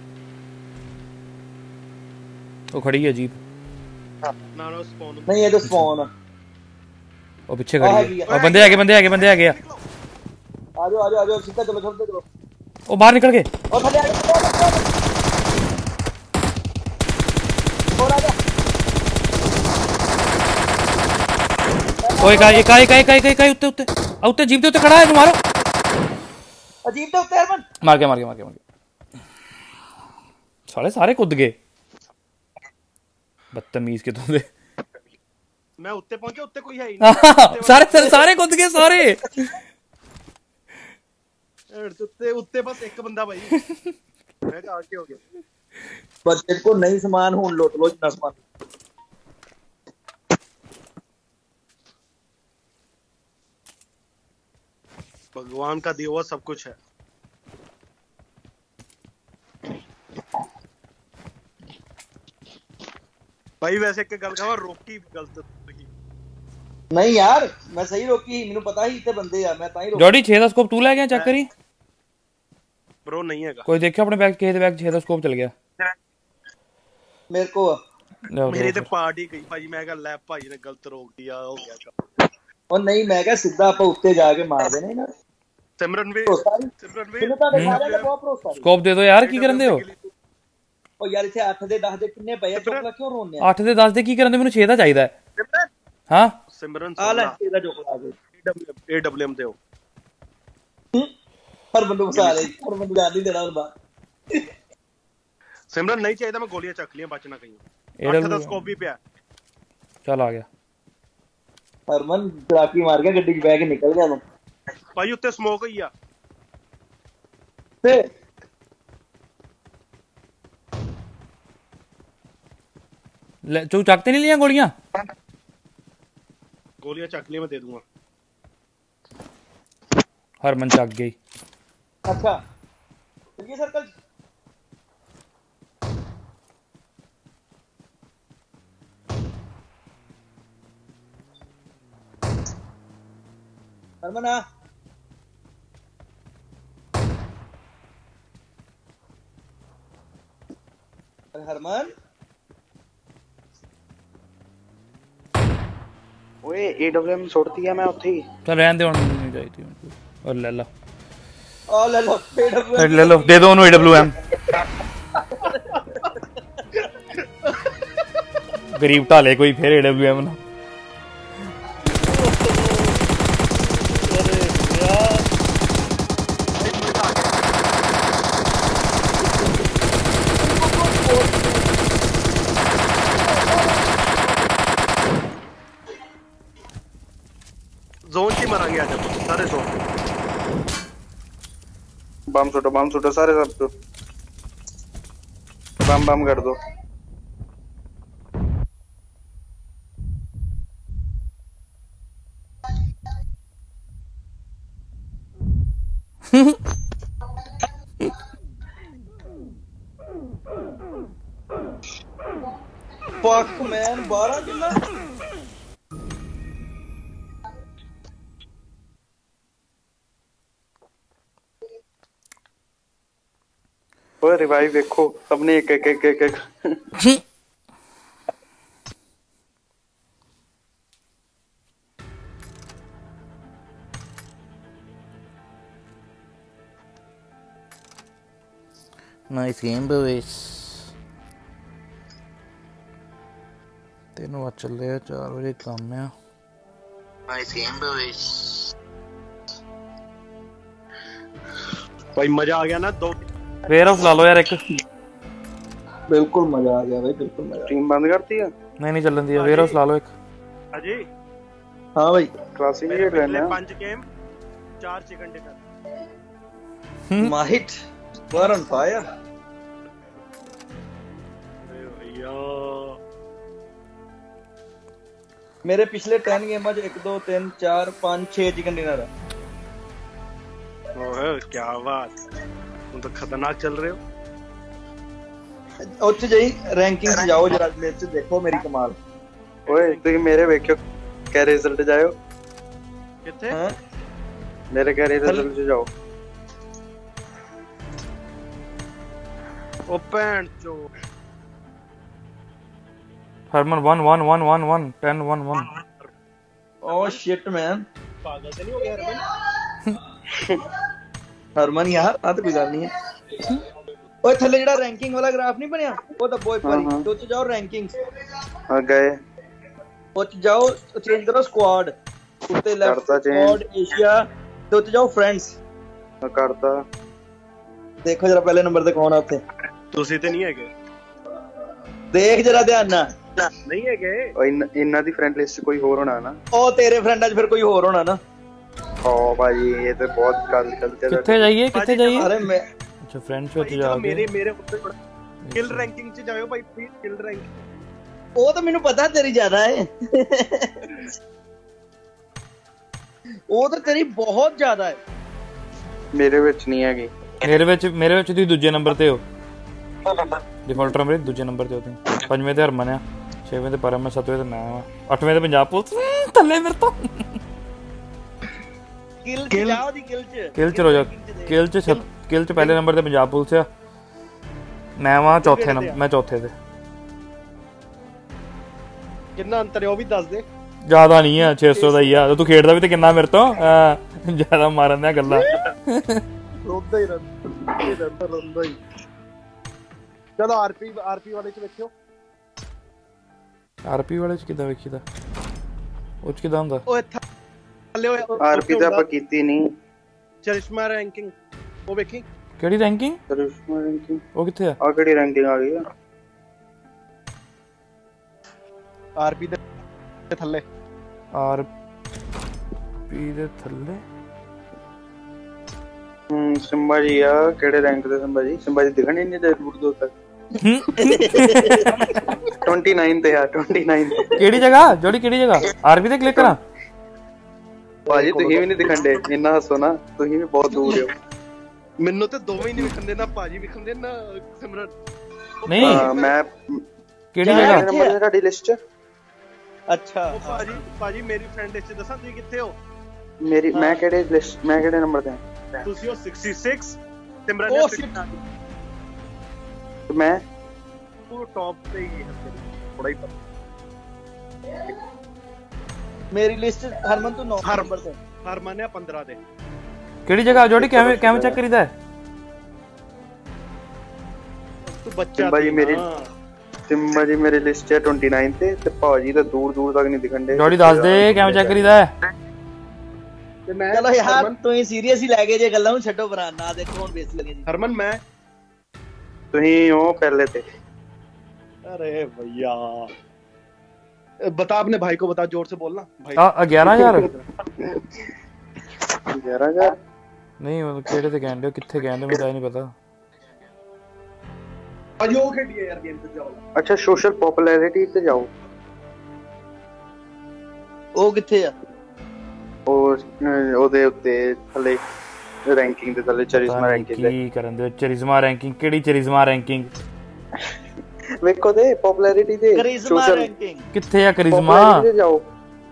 वो खड़ी है जीप। ना ना स्पॉन नहीं ये तो स्पॉन वो पीछे आ खड़ी गई है और बंदे आगे बंदे आगे बंदे आगे आ जाओ आ जाओ आ जाओ सीधा चलो चलते चलो वो बाहर निकल गए। और थले आ जाओ और आ जा ओए का एक एक एक एक एक उत्ते उत्ते आ उत्ते जीप दे उत्ते खड़ा है तू मारो। अजीब तो उत्ते हरमन मार के मार के मार के मार के साले सारे कूद गए बदतमीज के तुम दे। मैं उत्ते पहुंचा उत्ते कोई है ही नहीं सारे सारे सारे कूद गए सारे। उत्ते उत्ते बस एक बंदा भाई मैं कहा आके हो गया बस तेरे को नहीं सामान हूं लूट लो जितना सामान भगवान का दिया हुआ सब कुछ है। भाई वैसे के गल कहा रोकी गलत नहीं यार मैं सही रोकी मेनू पता ही इतने बंदे आ मैं ताई रोकी जॉडी छह दा स्कोप तू ले गया चेक करी ब्रो नहीं हैगा कोई देखियो अपने बैग के बैग छह दा स्कोप चल गया मेरे को ले मेरी ਤੇ ਪਾਰਟੀ ਗਈ ਭਾਜੀ ਮੈਂ ਕਿਹਾ ਲੈ ਭਾਜੀ ਨੇ ਗਲਤ ਰੋਕ ਦਿਆ ਹੋ ਗਿਆ ਕੰਮ और नहीं मैं क्या सीधा आप उत्ते जाके मार देने ना ਸਿਮਰਨ ਵੀ भरोसा नहीं ਸਿਮਰਨ ਵੀ मैंने तो सारे का बहुत भरोसा नहीं स्कोप दे दो यार की करन दे हो। और यार इतने आठ दे दस दे कितने पे चुप रख क्यों रोने आठ ਦੇ दस ਦੇ ਕੀ ਕਰਨ ਦੇ ਮੈਨੂੰ छह ਦਾ ਚਾਹੀਦਾ ਹੈ। ਹਾਂ ਸਿਮਰਨ आ ले ਇਹਦਾ ਜੋ ਆ ਗਏ ਏਡਬਲਯੂਐਮ ਤੇ ਹੋ हर बंदे को साले हर बंदे जान नहीं देना बात ਸਿਮਰਨ ਨਹੀਂ ਚਾਹੀਦਾ ਮੈਂ ਗੋਲੀਆਂ ਚੱਕ ਲੀਆਂ ਬਚਣਾ ਕहीं एडब्ल्यू ਅੱਠ ਦਾ ਸਕੋਪ ਵੀ ਪਿਆ चल आ गया हरमन चलाकी मार के गड्डी च बैठ के निकल गया तू ਭਾਈ ਉੱਤੇ ਸਮੋਕ ਹੋਈ ਆ ते ले तू चकते नहीं लिया गोलियां ਗੋਲੀਆਂ ਚੱਕ ਲੀਆਂ ਮੈਂ ਦੇ ਦੂੰਗਾ हरमन चक गई। अच्छा चलिए सर्कल हरमन आ अरे हरमन ओए एडब्ल्यूएम छोड़ती है मैं ਉੱਥੇ ਹੀ चल रहने दे ਹੁਣ नहीं चाहिए उनको और ले लो आ ले लो एडब्ल्यू ले लो दे दो उन्हें एडब्ल्यूएम गरीब ढाले कोई फिर एडब्ल्यूएम ना जोन की मारांगे आज हम सारे जोन बम छोटो बम छोटो सारे सब बम बम कर दो फक मैन बारह कितना ओए रिवाइव देखो सबने एक एक एक एक, एक। Nice game boys ਤੈਨੂੰ ਆ ਚੱਲੇ ਆ ਚਾਰ ਵਜੇ ਕੰਮ ਆ Nice game, boys. भाई मजा आ गया ना दो ਵੇਅਰ ਆਫ ਲਾ ਲਓ ਯਾਰ ਇੱਕ ਬਿਲਕੁਲ ਮਜ਼ਾ ਆ ਗਿਆ ਬਈ ਬਿਲਕੁਲ ਮਜ਼ਾ टीम बंद करती है ਨਹੀਂ ਨਹੀਂ ਚੱਲਣ ਦੀ ਆ ਵੇਅਰ ਆਫ ਲਾ ਲਓ ਇੱਕ अजय ਹਾਂ ਬਈ क्लासिक मेरे ये पिछले रहना पांच गेम चार चिकन डिनर ਮਾਹਿਤ ਫਾयर ऑन फायर भैया ਮੇਰੇ ਪਿਛਲੇ दस ਗੇਮਾਂ ਚ एक दो तीन चार पाँच छह चिकन डिनर है ओए क्या बात तुम तो खतरनाक चल रहे हो ਉੱਥੇ ਜਾਈ ਰੈਂਕਿੰਗ ਚ ਜਾਓ ਜਰਾ ਮੇਰੇ ਚ ਦੇਖੋ ਮੇਰੀ ਕਮਾਲ ओए तुम मेरे देखो क्या रिजल्ट जाओ कितने हैं मेरे क्या रिजल्ट से जाओ ओ पैंट चो Harman one one one one one ten one one oh shit man पागल तो नहीं हो गया हरमन ਹਰਮਨ ਯਾਰ ਆ ਤਾਂ ਕੋਈ ਗੱਲ ਨਹੀਂ ਹੈ ਓਏ ਥੱਲੇ ਜਿਹੜਾ ਰੈਂਕਿੰਗ ਵਾਲਾ ਗ੍ਰਾਫ ਨਹੀਂ ਬਣਿਆ ਉਹ ਤਾਂ ਬੋਏ ਹਾਂ, ਹਾਂ। ਪਰ ਉਹ ਚ ਜਾਓ ਰੈਂਕਿੰਗਸ हाँ गए ਉਹ ਚ ਜਾਓ ਚੇਂਜ ਕਰੋ ਸਕੁਆਡ ਉੱਤੇ ਲੈਫਟ ਕਰਤਾ change। ਸਕੁਆਡ ਏਸ਼ੀਆ ਤੇ ਉੱਤੇ ਜਾਓ ਫਰੈਂਡਸ मैं करता ਦੇਖੋ ਜਰਾ ਪਹਿਲੇ ਨੰਬਰ ਤੇ ਕੌਣ ਆ ਉੱਥੇ तुसी तो नहीं है गए ਦੇਖ ਜਰਾ ਧਿਆਨ ਨਾਲ नहीं है गए और इन इन्ना दी फ्रेंड लिस्ट कोई और होना ना ਉਹ ਤੇਰੇ ਫਰੈਂਡਾਂ 'ਚ ਫਿਰ ਕੋਈ ਹੋਰ ਹੋਣਾ ਨਾ ओ भाई ये तो बहुत गल गलत है ਕਿੱਥੇ ਜਾਈਏ ਕਿੱਥੇ ਜਾਈਏ ਅਰੇ ਮੈਂ ਅੱਛਾ ਫਰੈਂਡਸ ਵਿੱਚ भाई ਜਾ चलो ਕੇ मेरे मेरे किल रैंकिंग से जाओ भाई प्लीज किल रैंकिंग ਉਹ ਤਾਂ ਮੈਨੂੰ ਪਤਾ ਤੇਰੀ ਜ਼ਿਆਦਾ ਹੈ ਉਹ ਤਾਂ ਤੇਰੀ ਬਹੁਤ ਜ਼ਿਆਦਾ ਹੈ मेरे विच नहीं हैगी ਮੇਰੇ ਵਿੱਚ ਮੇਰੇ ਵਿੱਚ ਤੁਸੀਂ ਦੂਜੇ ਨੰਬਰ ਤੇ ਹੋ ਡਿਫਾਲਟਰ ਮੇਰੇ ਦੂਜੇ ਨੰਬਰ ਤੇ ਹੋ ਤੁਸੀਂ ਪੰਜਵੇਂ ਤੇ ਹਰਮਨ ਆ ਛੇਵੇਂ ਤੇ ਪਰਮ ਆ ਸੱਤਵੇਂ ਤੇ ਮੈਂ ਆ ਅੱਠਵੇਂ ਤੇ ਪੰਜਾਬ ਪੁਲਿਸ ਥੱਲੇ ਮੇਰੇ ਤੋਂ ਕਿਲ ਚ ਜਾਓ ਦੀ ਕਿਲ ਚ ਕਿਲ ਚ ਰੋ ਜਾ ਕਿਲ ਚ ਛ- ਕਿਲ ਚ ਪਹਿਲੇ ਨੰਬਰ ਤੇ ਪੰਜਾਬ ਪੁਲਿਸ ਆ ਮੈਂ ਵਾਂ ਚੌਥੇ ਨੰਬਰ ਮੈਂ ਚੌਥੇ ਤੇ कितना अंतर है वो भी दस दे ਜ਼ਿਆਦਾ ਨਹੀਂ ਆ ਛੇ ਸੌ ਦਾ ਹੀ ਆ ਤੂੰ ਖੇਡਦਾ ਵੀ ਤੇ ਕਿੰਨਾ ਮੇਰੇ ਤੋਂ ਅਹ, ਜ਼ਿਆਦਾ ਮਾਰਨ ਦੀਆਂ ਗੱਲਾਂ रोंदा ही रहंदा ये रहंदा रोंदा ही चलो आरपी आरपी वाले च देखियो ਆਰਪੀ ਵਾਲੇ ਚ ਕਿੱਦਾਂ ਵੇਖੀਦਾ ਉਹ ਚ ਕਿੱਦਾਂ ਹੁੰਦਾ ओए थल्ले ओए आरपी तो ਆਪਾਂ ਕੀਤੀ ਨਹੀਂ चरिश्मा रैंकिंग वो देखी ਕਿਹੜੀ ਰੈਂਕਿੰਗ ਕਰਿਸ਼ਮਾ ਰੈਂਕਿੰਗ ਉਹ ਕਿੱਥੇ ਆ ਆ ਕਿਹੜੀ ਰੈਂਕਿੰਗ ਆ ਗਈ ਆ आरपी दे थल्ले ਆਰਪੀ ਦੇ ਥੱਲੇ ਹੂੰ ਸਿੰਬਾ ਜੀ ਆ ਕਿਹੜੇ ਰੈਂਕ ਤੇ ਸਿੰਬਾ ਜੀ ਸਿੰਬਾ ਜੀ ਦਿਖਣ ਹੀ ਨਹੀਂ ਦੇ ਦੂਰ ਦੂਰ ਤੱਕ उनतीस ਤੇ ਆ उनतीस ਕਿਹੜੀ ਜਗ੍ਹਾ ਜੋੜੀ ਕਿਹੜੀ ਜਗ੍ਹਾ ਆਰਪੀ ਤੇ ਕਲਿੱਕ ਕਰਾਂ ਭਾਜੀ ਤੁਸੀਂ ਵੀ ਨਹੀਂ ਦਿਖੰਡੇ ਇੰਨਾ ਹੱਸੋ ਨਾ ਤੁਸੀਂ ਵੀ ਬਹੁਤ ਦੂਰ ਹੋ ਮੈਨੂੰ ਤੇ ਦੋਵੇਂ ਹੀ ਨਹੀਂ ਵਿਖੰਦੇ ਨਾ ਭਾਜੀ ਵਿਖੰਦੇ ਨਾ ਸਿਮਰਨ ਨਹੀਂ ਹਾਂ, ਮੈਂ ਕਿਹੜੀ ਕਿਆ ਜਗ੍ਹਾ ਹੈ? ਨੰਬਰ ਹੈ ਤੁਹਾਡੀ ਲਿਸਟ 'ਚ ਅੱਛਾ ਉਹ ਭਾਜੀ ਭਾਜੀ ਮੇਰੀ ਫਰੈਂਡ ਲਿਸਟ ਦੱਸਾਂ ਤੁਸੀਂ ਕਿੱਥੇ ਹੋ ਮੇਰੀ ਮੈਂ ਕਿਹੜੇ ਲਿਸਟ ਮੈਂ ਕਿਹੜੇ ਨੰਬਰ ਤੇ ਹਾਂ ਤੁਸੀਂ ਹੋ छियासठ ਸਿਮਰਨ ਉਹ ਨੇ shit। ਤੇ ਮੈਂ ਪੂਰਾ ਟੌਪ ਤੇ ਹੀ ਹੈ ਥੋੜਾ ਹੀ ਪਤਾ ਮੇਰੀ ਲਿਸਟ ਹਰਮਨ ਤੂੰ ਨੌ ਹਰ- ਨੰਬਰ ਤੇ ਹਰਮਨ ਨੇ पंद्रह ਦੇ ਕਿਹੜੀ ਜਗ੍ਹਾ ਜੋੜੀ ਕਿਵੇਂ ਕਿਵੇਂ ਚੈੱਕ ਕਰੀਦਾ ਹੈ? ਤੂੰ ਬੱਚਾ ਭਾਜੀ ਸੀ ਮੇਰੀ- ਨਾ। ਸਿੰਬਾ ਜੀ ਮੇਰੀ ਲਿਸਟ 'ਚ उनतीस ਤੇ ਤੇ ਭਾਜੀ ਤਾਂ ਦੂਰ ਦੂਰ ਤੱਕ ਨਹੀਂ ਦਿਖੰਡੇ ਜੋੜੀ ਦੱਸ ਦੇ ਕਿਵੇਂ ਚੈੱਕ ਕਰੀਦਾ ਹੈ? ਤੇ ਮੈਂ ਚਲੋ ਯਾਰ ਹਰਮਨ- ਤੂੰ ਹੀ ਸੀਰੀਅਸ ਹੀ ਲੈ ਕੇ ਜੇ ਗੱਲਾਂ ਨੂੰ ਛੱਡੋ ਭਰਾ ਨਾ ਦੇਖੋ ਹੁਣ ਬੇਇੱਜ਼ਤੀ ਲੱਗੇ ਜੀ हरमन मैं ਤੁਸੀਂ ਹੋ ਪਹਿਲੇ ਤੇ अरे भैया बता अपने भाई को बता जोर से बोलना भाई ਆ ਆ ਗਿਆਰਾਂ ਹਜ਼ਾਰ ਗਿਆਰਾਂ ਹਜ਼ਾਰ ਨਹੀਂ ਉਹ ਕਿਹੜੇ ਤੇ ਕਹਿੰਦੇ ਕਿੱਥੇ ਕਹਿੰਦੇ ਮੈਨੂੰ ਤਾਂ ਨਹੀਂ ਪਤਾ आज वो खेलिए यार गेम पे जाओ ਅੱਛਾ ਸੋਸ਼ਲ ਪਪੂਲੈਰਿਟੀ ਤੇ ਜਾਓ ਉਹ ਕਿੱਥੇ ਆ ਉਹ ਅਹ, ਉਹਦੇ ਉੱਤੇ ਥੱਲੇ ਰੈਂਕਿੰਗ ਦੇ ਥੱਲੇ ਚਰਿਸ਼ਮਾ ਪਤਾ ਨੀ ਰੈਂਕਿੰਗ ਤੇ ਕੀ ਕਰਨ ਦੇ ਚਰਿਜ਼ਮਾ ਰੈਂਕਿੰਗ ਕਿਹੜੀ ਚਰਿਜ਼ਮਾ ਰੈਂਕਿੰਗ ਵੇਖੋ ਤੇ ਪਪੂਲੈਰਿਟੀ ਤੇ ਕਰਿਸ਼ਮਾ ਰੈਂਕਿੰਗ ਕਿੱਥੇ ਆ ਕਰਿਜ਼ਮਾ Popularity ਤੇ ਜਾਓ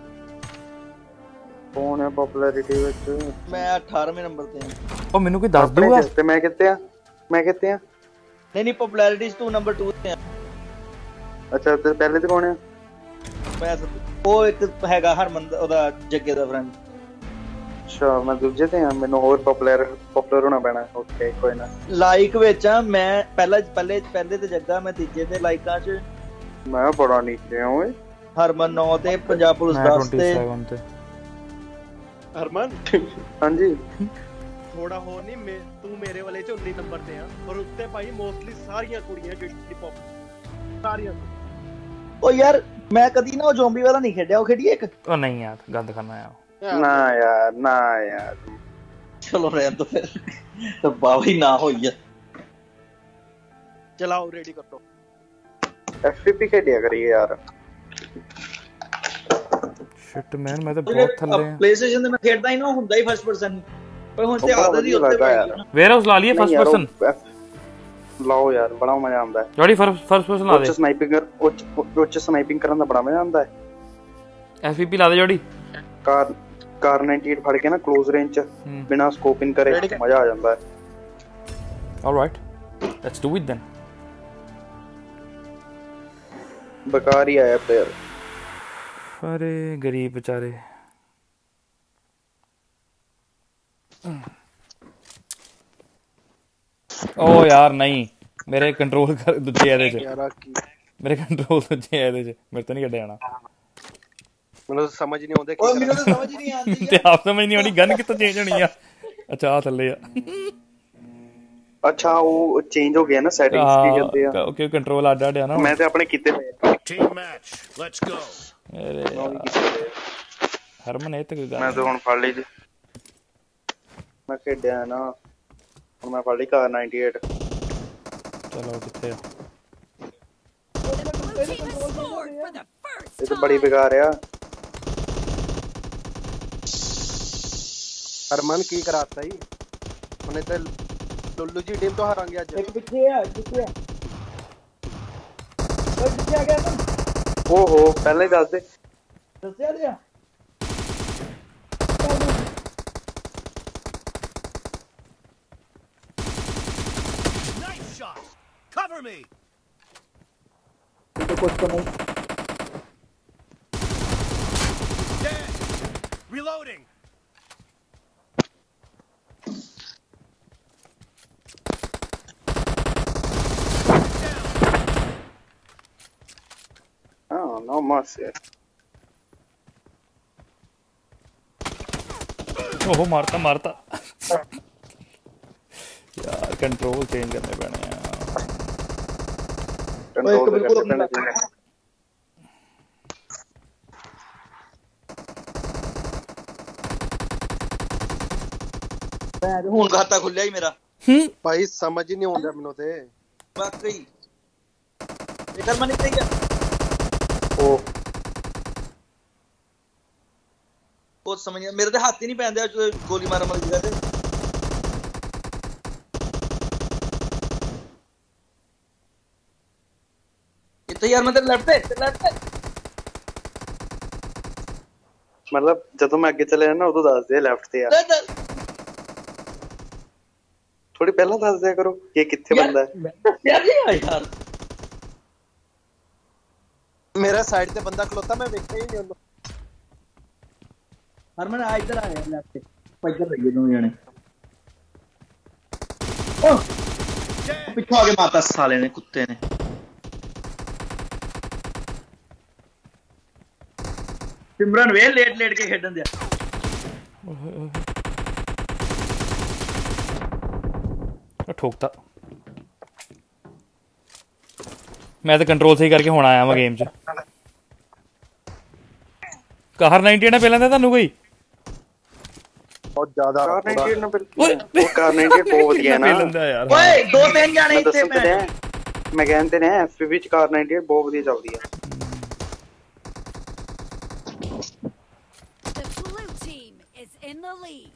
ਕੌਣ ਹੈ ਪਪੂਲੈਰਿਟੀ ਵਿੱਚ ਮੈਂ ਅਠਾਰਵੇਂ ਨੰਬਰ ਤੇ ਹਾਂ ਉਹ ਮੈਨੂੰ ਕੋਈ ਦੱਸ ਆਪਣੇ ਦੂਗਾ ਚ, ਤੇ ਮੈਂ ਕਿੱਥੇ ਆ ਮੈਂ ਕਿੱਥੇ ਆ ਨਹੀਂ ਨਹੀਂ ਪਪੂਲੈਰਿਟੀ ਤੂੰ ਨੰਬਰ ਦੋ ਤੇ ਆ ਅੱਛਾ ਤੇ ਪਹਿਲੇ ਤੇ ਕੌਣ ਆ ਮੈਂ ਸਭ- ਉਹ ਇੱਕ ਹੈਗਾ ਹਰਮਨ ਦਾ- ਉਹਦਾ ਜੱਗੇ ਦਾ ਫਰੈਂਡ ਅੱਛਾ ਮੈਂ ਦੂਜੇ ਤੇ ਆ ਮੈਨੂੰ ਹੋਰ ਪਪੂਲਰ ਪਪੂਲਰ ਹੋਣਾ ਪੈਣਾ ਓਕੇ ਕੋਈ ਨਾ ਲਾਈਕ ਵਿੱਚ ਆ ਮੈਂ ਪਹਿਲਾ ਪਹਿਲੇ ਪਹਿਲੇ ਤੇ ਜੱਗਾ ਮੈਂ ਤੀਜੇ ਤੇ ਲਾਈਕਾਂ 'ਚ ਮੈਂ ਬੜਾ ਨੀਚੇ ਆ ਓਏ ਹਰਮਨ ਨੌ ਤੇ ਪੰਜਾਬ ਪੁਲਿਸ मैं ਦਸ ਤੇ सत्ताईस ਤੇ हरमन ਹਾਂਜੀ थोड़ा हो नहीं मैं तू मेरे वाले च उन्नीस नंबर ते आ और उत्ते भाई मोस्टली सारियां कुड़ियां ਜਿਹੜੀ ਪॉप ਸਾਰੀਆਂ ਉਹ ਯਾਰ ਮੈਂ ਕਦੀ ਨਾ ਉਹ ਜ਼ੋਂਬੀ ਵਾਲਾ ਨਹੀਂ ਖੇਡਿਆ ਉਹ ਖੇਡੀਏ ਇੱਕ ਉਹ ਨਹੀਂ ਯਾਰ ਗੰਦ ਖਾਣਾ ਆ ਨਾ ਯਾਰ ਨਾ ਯਾਰ ਚਲੋ ਰਹਿਣ ਦੋ ਫਿਰ ਤਾਂ ਬਾਵੀ ਨਾ ਹੋਈ ਆ ਚਲਾਓ ਰੈਡੀ ਕਰ ਦੋ ਐਫਪੀਪੀ ਖੇਡਿਆ ਕਰੀਏ ਯਾਰ ਸ਼ਿਟ ਮੈਨ ਮੈਂ ਤਾਂ ਬਹੁਤ ਥੱਲੇ ਆ ਪਲੇਸਟੇਸ਼ਨ ਤੇ ਮੈਂ ਖੇਡਦਾ ਹੀ ਨਾ ਹੁੰਦਾ ਹੀ ਫਸਟ ਪਰਸਨ ਪਰ ਹੁਣ ਤੇ ਆਦਤ ਹੀ ਉੱਤੇ ਪੈ ਗਈ ਵੇਅਰ ਹਾਊਸ ਲਾ ਲਈਏ ਫਸਟ ਪਰਸਨ ਲਾਓ ਯਾਰ ਬੜਾ ਮਜ਼ਾ ਆਉਂਦਾ ਹੈ ਜੋੜੀ ਫਸਟ ਪਰਸਨ ਲਾ ਦੇ ਉੱਚ ਸਨਾਈਪਿੰਗ ਉੱਚ ਸਨਾਈਪਿੰਗ ਕਰਨ ਦਾ ਬੜਾ ਮਜ਼ਾ ਆਉਂਦਾ ਹੈ ਐਫਪੀਪੀ ਲਾ ਦੇ ਜੋੜੀ ਕਾਰ ਕਾਰ ਅਠਾਨਵੇਂ ਫੜ ਕੇ ਨਾ ক্লোਜ਼ ਰੇਂਜ ਚ ਬਿਨਾ ਸਕੋਪਿੰਗ ਕਰੇ ਮਜ਼ਾ ਆ ਜਾਂਦਾ ਹੈ alright let's do it then ਬਕਾਰ ਹੀ ਆਇਆ ਪਲੇਅਰ ਅਰੇ ਗਰੀਬ ਵਿਚਾਰੇ ਓ ਯਾਰ ਨਹੀਂ ਮੇਰੇ ਕੰਟਰੋਲ ਕਰ ਦੂਜੇ ਇਹਦੇ ਚ ਮੇਰੇ ਕੰਟਰੋਲ ਦੂਜੇ ਇਹਦੇ ਚ ਮੇਰੇ ਤੋਂ ਨਹੀਂ ਕੱਢਿਆ ਜਾਣਾ ਮੈਨੂੰ ਸਮਝ ਨਹੀਂ ਆਉਂਦਾ ਓਏ ਮੈਨੂੰ ਤਾਂ ਸਮਝ ਹੀ ਨਹੀਂ ਆਉਂਦੀ ਤੇ ਆਪ ਸਮਝ ਨਹੀਂ ਆਉਣੀ ਗਨ ਕਿੱਥੋਂ ਚੇਂਜ ਹੋਣੀ ਆ ਅੱਛਾ ਆ ਥੱਲੇ ਆ ਅੱਛਾ ਉਹ ਚੇਂਜ ਹੋ ਗਿਆ ਨਾ ਸੈਟਿੰਗਸ ਕੀ ਕਰਦੇ ਆ ਓਕੇ ਕੰਟਰੋਲ ਅੱਡ ਅੱਡ ਆ ਨਾ ਮੈਂ ਤੇ ਆਪਣੇ ਕੀਤੇ ਹੋਏ Team match. Let's go. ਹਰਮਨ ਇਹ ਤਾਂ ਗੱਲ ਮੈਂ ਤਾਂ ਹੁਣ ਫੜ ਲਈ ਜੀ ਮੈਂ ਖੇਡਿਆ ਨਾ ਹੁਣ ਮੈਂ ਫੜ ਲਈ ਕਾਰ ਅਠਾਨਵੇਂ ਚਲੋ ਕਿੱਥੇ ਆ Blue team has scored for the first ਇਹ ਤਾਂ ਬੜੀ time. ਬੇਕਾਰ ਆ ਹਰਮਨ ਕੀ ਕਰਾਤਾ ਹੀ ਉਹਨੇ ਤੇ ਲੁੱਲੂ ਜੀ ਟੀਮ ਤੋਂ ਹਾਰਾਂਗੇ ਅੱਜ ਇੱਕ ਪਿੱਛੇ ਆ ਪਿੱਛੇ ਆ ਓਏ ਪਿੱਛੇ ਆ ਗਿਆ ਤੂੰ ਓਹੋ ਪਹਿਲਾਂ ਹੀ ਦੱਸ ਦੇ ਦੱਸਿਆ ਲਿਆ Nice shot. Cover me. ਤੇ ਕੁਝ ਤਾਂ ਨਹੀਂ Dead. Reloading. ਹਾਂ ਨੋ ਮਾਰਸੀ ਉਹ ਮਾਰਤਾ ਮਾਰਤਾ ਯਾਰ ਕੰਟਰੋਲ ਚੇਂਜ ਕਰਨੇ ਪੈਣੇ ਆ ਕੰਟਰੋਲ ਬਿਲਕੁਲ ਕਰਨੇ ਪੈਣੇ ਮੈਂ ਹੁਣ ਖਾਤਾ ਖੁੱਲਿਆ ਹੀ ਮੇਰਾ ਭਾਈ ਸਮਝ ਹੀ ਨਹੀਂ ਆਉਂਦਾ ਮੈਨੂੰ ਤੇ ਵਾਕਈ ਇਹ ਕਰ ਮਨੀ ਤੇ ਗਿਆ ਉਹ ਉਹ ਸਮਝ ਗਿਆ ਮੇਰੇ ਤੇ ਹੱਥ ਹੀ ਨਹੀਂ ਪੈਂਦੇ ਗੋਲੀ ਮਾਰਨ ਵਾਲੀ ਜਗ੍ਹਾ ਤੇ ਇੱਥੇ ਯਾਰ ਮੈਂ ਤੇ ਲੈਫਟ ਤੇ ਲੈਫਟ ਤੇ ਮਤਲਬ ਜਦੋਂ ਮੈਂ ਅੱਗੇ ਚੱਲਿਆ ਨਾ ਉਦੋਂ ਦੱਸ ਦੇ ਲੈਫਟ ਤੇ ਆ ਥੋੜੀ ਪਹਿਲਾਂ ਦੱਸ ਦਿਆ ਕਰੋ ਕਿ ਕਿੱਥੇ ਬੰਦਾ ਹੈ ਯਾਰ ਯਾਰ ਮੇਰਾ ਸਾਈਡ ਤੇ ਬੰਦਾ ਖਲੋਤਾ ਮੈਂ ਵੇਖਿਆ ਹੀ ਨਹੀਂ ਉਹਨੂੰ ਹਰਮਨ ਆ ਇੱਧਰ ਆਇਆ ਲੈਫਟ ਤੇ ਇੱਧਰ ਰਹੀਏ ਦੋਵੇਂ ਜਣੇ ਓ ਪਿੱਛੋਂ ਆ ਕੇ ਮਾਤਾ ਸਾਲੇ ਨੇ ਕੁੱਤੇ ਨੇ ਸਿਮਰਨ ਵੇ ਲੇਟ ਲੇਟ ਕੇ ਖੇਡਣ ਦਿਆ ਠੋਕਤਾ ਮੈਂ ਤਾਂ ਕੰਟਰੋਲ ਸਹੀ ਕਰਕੇ ਹੁਣ ਆਇਆ ਮੈਂ ਗੇਮ 'ਚ ਕਾਰ ਨਾਈਨਟੀ ਨਾ ਪਹਿਲਾਂ ਤਾਂ ਤੁਹਾਨੂੰ ਕੋਈ ਬਹੁਤ ਜ਼ਿਆਦਾ ਕਾਰ ਅਠਾਨਵੇਂ ਨਾ ਬਿਲਕੁਲ ਕਾਰ ਅਠਾਨਵੇਂ ਬਹੁਤ ਵਧੀਆ ਨਾ ਯਾਰ ਓਏ ਦੋ ਤਿੰਨ ਜਾਣੇ ਮੈਂ ਇੱਥੇ ਦੱਸਣ ਤੇ ਮੈਂ ਰਿਹਾ ਮੈਂ ਕਹਿੰਦੇ ਨੇ ਐਫਪੀਪੀ ਚ ਕਾਰ ਅਠਾਨਵੇਂ ਬਹੁਤ ਵਧੀਆ ਚੱਲਦੀ ਹੈ The blue team is in the lead.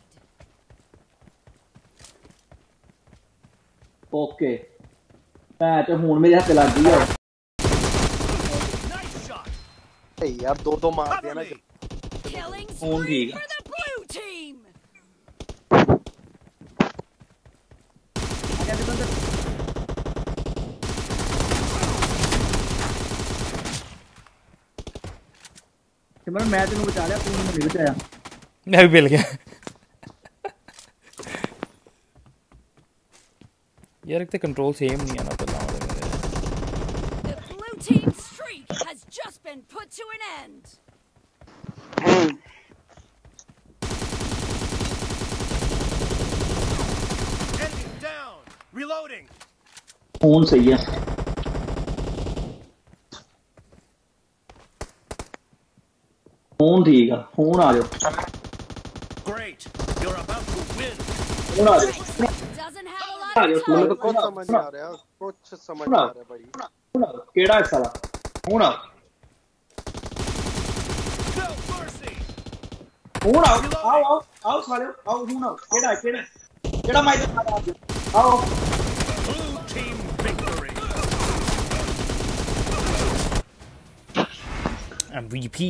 Okay ਮੈਂ ਤੇ ਹੁਣ ਮੇਰੇ ਹੱਥ ਲੱਗ ਗਈ ਆ Nice shot. ਹੈ ਯਾਰ ਦੋ ਦੋ ਮਾਰਦੇ ਆ Cover ਨਾ me. Killing ਹੁਣ spree ਠੀਕ ਆ for the blue team. ਸਿਮਰਨ ਮੈਂ ਤੈਨੂੰ ਬਚਾ ਲਿਆ ਤੂੰ ਮੈਨੂੰ ਨਹੀਂ ਬਚਾਇਆ ਮੈਂ ਵੀ ਮਿਲ ਗਿਆ ਯਾਰ ਇੱਕ ਤਾਂ ਕੰਟਰੋਲ ਸੇਮ ਨਹੀਂ ਆ ਨਾ ਪਹਿਲਾਂ ਵਾਲੇ ਮੇਰੇ The blue team's streak has just been put to an end. Enemy down. Reloading. Phone सही है फोन ठीक है फोन आ जाओ Great. You're about to win. Phone आ जाओ Doesn't have a lot uh of जाओ ਮੈਨੂੰ फोन ਤਾਂ ਕੁਝ ਸਮਝ ਨਹੀਂ ਆ ਰਿਹਾ ਕੁਝ ਸਮਝ ਨਹੀਂ ਆ ਰਿਹਾ ਭਾਈ फोन आ केड़ा है साला फोन आ No mercy. फोन आओ आओ आओ आओ साले आओ फोन आओ केड़ा केड़ा केड़ा माइक आओ Blue team victory. M V P.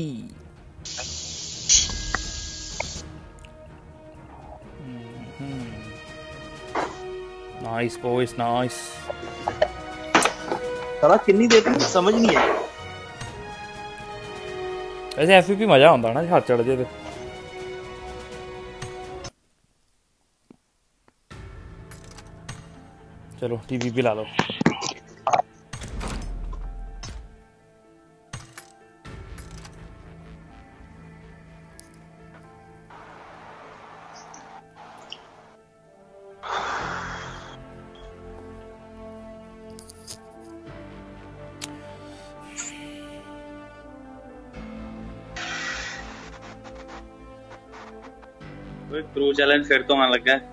Nice boys, nice. साला कितनी देर तक समझ नहीं है वैसे F V P मजा आਉਂਦਾ ਨਾ ਹੱਥ ਚੜ ਜੇ ਤੇ चलो T V P ला लो क्रू चैलेंज फिर तो आने लगा है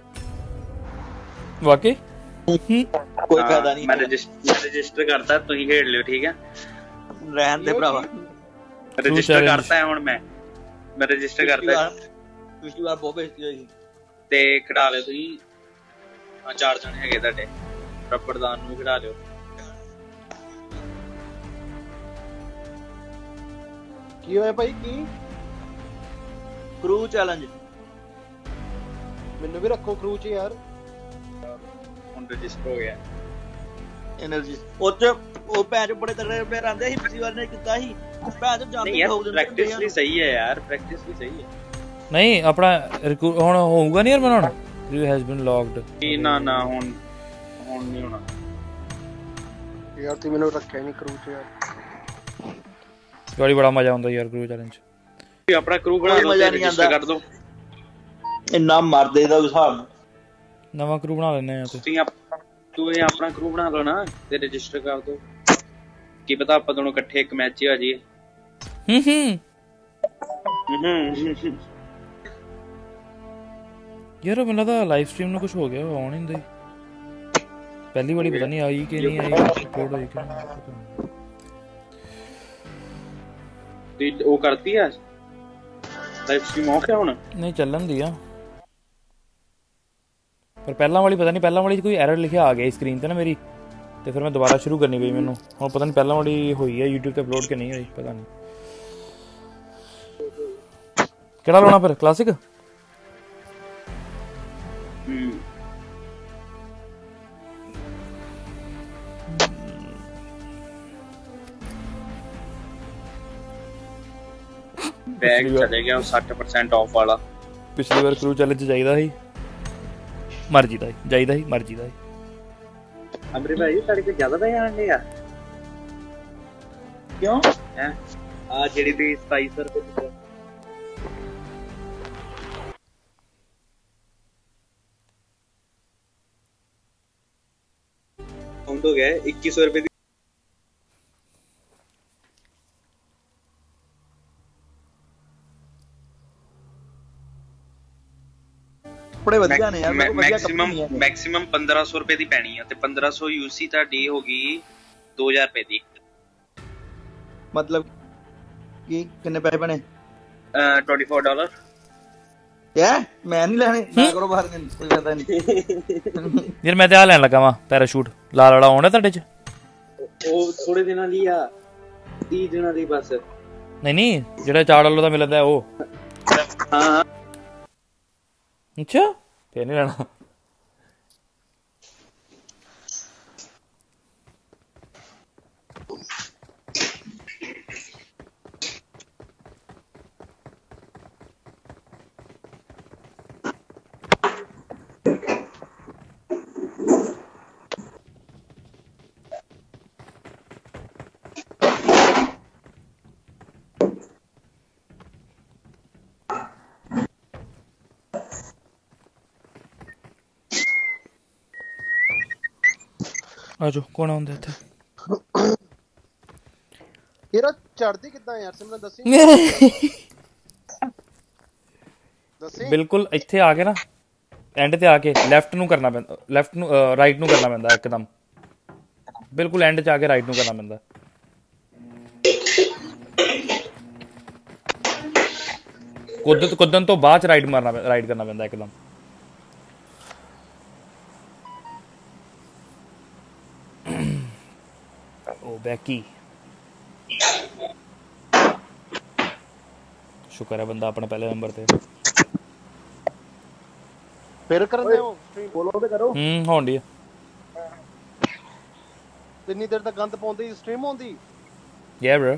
वाकई कोई फायदा नहीं मैं रजिस्टर मैं रजिस्टर करता तो ही खेल लियो ठीक है रहन दे भरावा रजिस्टर challenge। करता है ਹੁਣ ਮੈਂ ਮੈਂ ਰजिस्टर करता है पिछली बार बहुत बेइज्जती हुई ਤੇ ਖੜਾ ਲਿਓ ਤੁਸੀਂ ਆ ਚਾਰ ਜਣੇ ਹੈਗੇ ਤੁਹਾਡੇ ਰੱਬੜਦਾਨ ਨੂੰ ਖੜਾ ਲਿਓ ਕੀ ਹੋਇਆ ਭਾਈ ਕੀ क्रू चैलेंज ਮੈਨੂੰ ਵੀ ਰੱਖੋ ਕਰੂ ਚ ਯਾਰ ਹੁਣ ਰजिस्टर ਹੋ ਗਿਆ एनर्जी ਉਹ ਚ ਉਹ ਭੈਣ ਬੜੇ ਤਗੜੇ ਪਲੇਅਰ ਆਂਦੇ ਸੀ ਪਿਛਲੀ ਵਾਰ ਨੇ ਕੀਤਾ ਸੀ ਭੈਣ ਚ ਜਾਂਦੇ ਨਹੀਂ ਯਾਰ ਠੋਕ ਦਿੰਦੇ ਪ੍ਰੈਕਟਿਸ ਵੀ ਸਹੀ ਹੈ ਯਾਰ ਪ੍ਰੈਕਟਿਸ ਵੀ ਸਹੀ ਹੈ ਨਹੀਂ ਆਪਣਾ recruit ਹੁਣ ਹੋਊਗਾ ਨਹੀਂ ਯਾਰ ਮੈਂ ਹੁਣ crew has been logged ਨਹੀਂ ਨਾ ਨਾ ਹੁਣ ਹੁਣ ਨਹੀਂ ਹੋਣਾ ਯਾਰ ਤੀ ਮੈਨੂੰ ਰੱਖਿਆ ਨਹੀਂ ਕਰੂ ਚ ਯਾਰ ਬੜੀ ਬੜਾ ਮਜ਼ਾ ਆਉਂਦਾ ਯਾਰ crew challenge ਤੁਸੀਂ ਆਪਣਾ ਕਰੂ ਬਣਾ ਕੋਈ ਲਓ ਮਜ਼ਾ ਤੇ ਨਹੀਂ ਰजिस्टर ਆਉਂਦਾ। ਕਰ ਦਿਓ ਇੰਨਾ ਮਰਦੇ ਦਾ ਹਿਸਾਬ ਨਵਾਂ crew ਬਣਾ ਲੈਣੇ ਆ ਤੇ ਤੁਸੀਂ ਆਪ ਤੁਸੀਂ ਆਪਣਾ ਕਰੂ ਬਣਾ ਲਓ ਨਾ ਤੇ ਰजिस्टर ਕਰ ਦਿਓ ਕੀ ਪਤਾ ਆਪਾਂ ਦੋਨੋਂ ਇਕੱਠੇ ਇੱਕ ਮੈਚ 'ਚ ਆ ਜਾਈਏ ਹੂੰ ਹੂੰ ਹੂੰ ਯਾਰ ਮੈਨੂੰ ਲੱਗਦਾ ਲਾਈਵ ਸਟ੍ਰੀਮ ਨੂੰ ਕੁਝ ਹੋ ਗਿਆ ਆਉਣ ਹੀ ਨਹੀਂ ਪਹਿਲੀ ਵਾਰੀ ਪਤਾ ਨਹੀਂ ਆਈ ਕਿ ਨਹੀਂ ਆਈ ਅਪਲੋਡ ਹੋਈ ਕਿ ਨਹੀਂ ਪਤਾ ਨਹੀਂ ਤੇ ਉਹ ਕਰਤੀ ਆ ਲਾਈਵ ਸਟ੍ਰੀਮ ਆਫ ਹੈ ਹੁਣ ਨਹੀਂ ਚੱਲਣ ਦੀ ਆ ਪਰ ਪਹਿਲਾਂ ਵਾਲੀ ਪਤਾ ਨਹੀਂ ਪਹਿਲਾਂ ਵਾਲੀ 'ਚ ਕੋਈ ਐਰਰ ਲਿਖਿਆ ਆ ਗਿਆ ਸਕਰੀਨ ਤੇ ਨਾ ਮੇਰੀ ਤੇ ਫਿਰ ਮੈਂ ਦੁਬਾਰਾ ਸ਼ੁਰੂ ਕਰਨੀ ਪਈ ਮੈਨੂੰ ਹੁਣ ਪਤਾ ਨਹੀਂ ਪਹਿਲਾਂ ਵਾਲੀ ਹੋਈ ਹੈ YouTube ਤੇ ਅਪਲੋਡ ਕਿ ਨਹੀਂ ਹੋਈ ਪਤਾ ਨਹੀਂ ਕਿਹੜਾ ਲਾਉਣਾ ਫਿਰ ਕਲਾਸਿਕ ਹੂੰ बैग चले गया साठ परसेंट ऑफ वाला ਪਿਛਲੀ ਵਾਰ ਕਰੂ ਚੈਲੰਜ ਚਾਹੀਦਾ ਸੀ ਮਰਜ਼ੀ ਦਾ ਸੀ ਚਾਹੀਦਾ ਸੀ ਮਰਜ਼ੀ ਦਾ ਸੀ अमरे भाई साढ़े को ज्यादा पैसे आने यार क्यों हैं आज जेडी दी सताई सौ रुपए हम तो गए इक्कीस सौ रुपए ਬੜੇ ਵਧੀਆ ਨੇ ਯਾਰ ਮੇਰੇ ਕੋਲ ਵਧੀਆ ਮੈਕਸਿਮਮ ਕੰਪਨੀ ਹੈ ਮੈਕਸਿਮਮ ਪੰਦਰਾਂ ਸੌ ਰੁਪਏ ਦੀ ਪੈਣੀ ਆ ਤੇ ਪੰਦਰਾਂ ਸੌ ਯੂਸੀ ਤੁਹਾਡੀ ਹੋ ਗਈ ਦੋ ਹਜ਼ਾਰ ਰੁਪਏ ਦੀ ਮਤਲਬ ਕੀ ਕਿੰਨੇ ਪੈਸੇ ਬਣੇ ਚੌਵੀ ਡਾਲਰ ਯਾ ਮੈਂ ਨਹੀਂ ਲੈਣੇ ਨਾ ਕਰੋ ਬਾਹਰ ਨਹੀਂ ਕੋਈ ਫਾਇਦਾ ਨਹੀਂ ਯਾਰ ਮੈਂ ਤੇ ਆ ਲੈਣ ਲੱਗਾ ਵਾਂ ਪੈਰਾਸ਼ੂਟ ਲਾਲ ਵਾਲਾ ਆਉਣਾ ਤੁਹਾਡੇ 'ਚ ਉਹ ਥੋੜੇ ਦਿਨਾਂ ਲਈ ਆ ਤੀਹ ਦਿਨਾਂ ਲਈ ਬਸ ਨਹੀਂ ਨਹੀਂ ਜਿਹੜਾ ਚਾਰ ਡਾਲਰ ਦਾ ਮਿਲਦਾ ਉਹ ਹਾਂ ਹਾਂ ਅੱਛਾ ਤੇ ਨਹੀਂ ਲੈਣਾ ਆਜੋ ਕੌਣ ਆਉਂਦਾ ਇੱਥੇ ਯਾਰ ਚੜਦੀ ਕਿੱਦਾਂ ਯਾਰ ਸਿਮਰਨ ਦੱਸੀ ਦੱਸੀ ਬਿਲਕੁਲ ਇੱਥੇ ਆ ਕੇ ਨਾ ਐਂਡ ਤੇ ਆ ਕੇ ਲੈਫਟ ਨੂੰ ਕਰਨਾ ਪੈਂਦਾ ਲੈਫਟ ਨੂੰ ਰਾਈਟ ਨੂੰ ਕਰਨਾ ਪੈਂਦਾ ਇੱਕਦਮ ਬਿਲਕੁਲ ਐਂਡ 'ਚ ਆ ਕੇ ਰਾਈਟ ਨੂੰ ਕਰਨਾ ਪੈਂਦਾ ਕੁੱਦਤ ਕੁੱਦਣ ਤੋਂ ਬਾਅਦ ਚ ਰਾਈਟ ਮਾਰਨਾ ਰਾਈਟ ਕਰਨਾ ਪੈਂਦਾ ਇੱਕਦਮ ਉਹ ਬੈਕੀ ਸ਼ੁਕਰ ਹੈ ਬੰਦਾ ਆਪਣੇ ਪਹਿਲੇ ਨੰਬਰ ਤੇ ਫਿਰ ਕਰਦੇ ਹੋ ਸਟ੍ਰੀਮ ਫੋਲੋ ਤੇ ਕਰੋ ਹੂੰ ਹੋਣ ਦੀ ਇੰਨੀ ਦੇਰ ਤੱਕ ਗੰਦ ਪਾਉਂਦੀ ਸਟ੍ਰੀਮ ਹੁੰਦੀ ਯਾ ਬ੍ਰੋ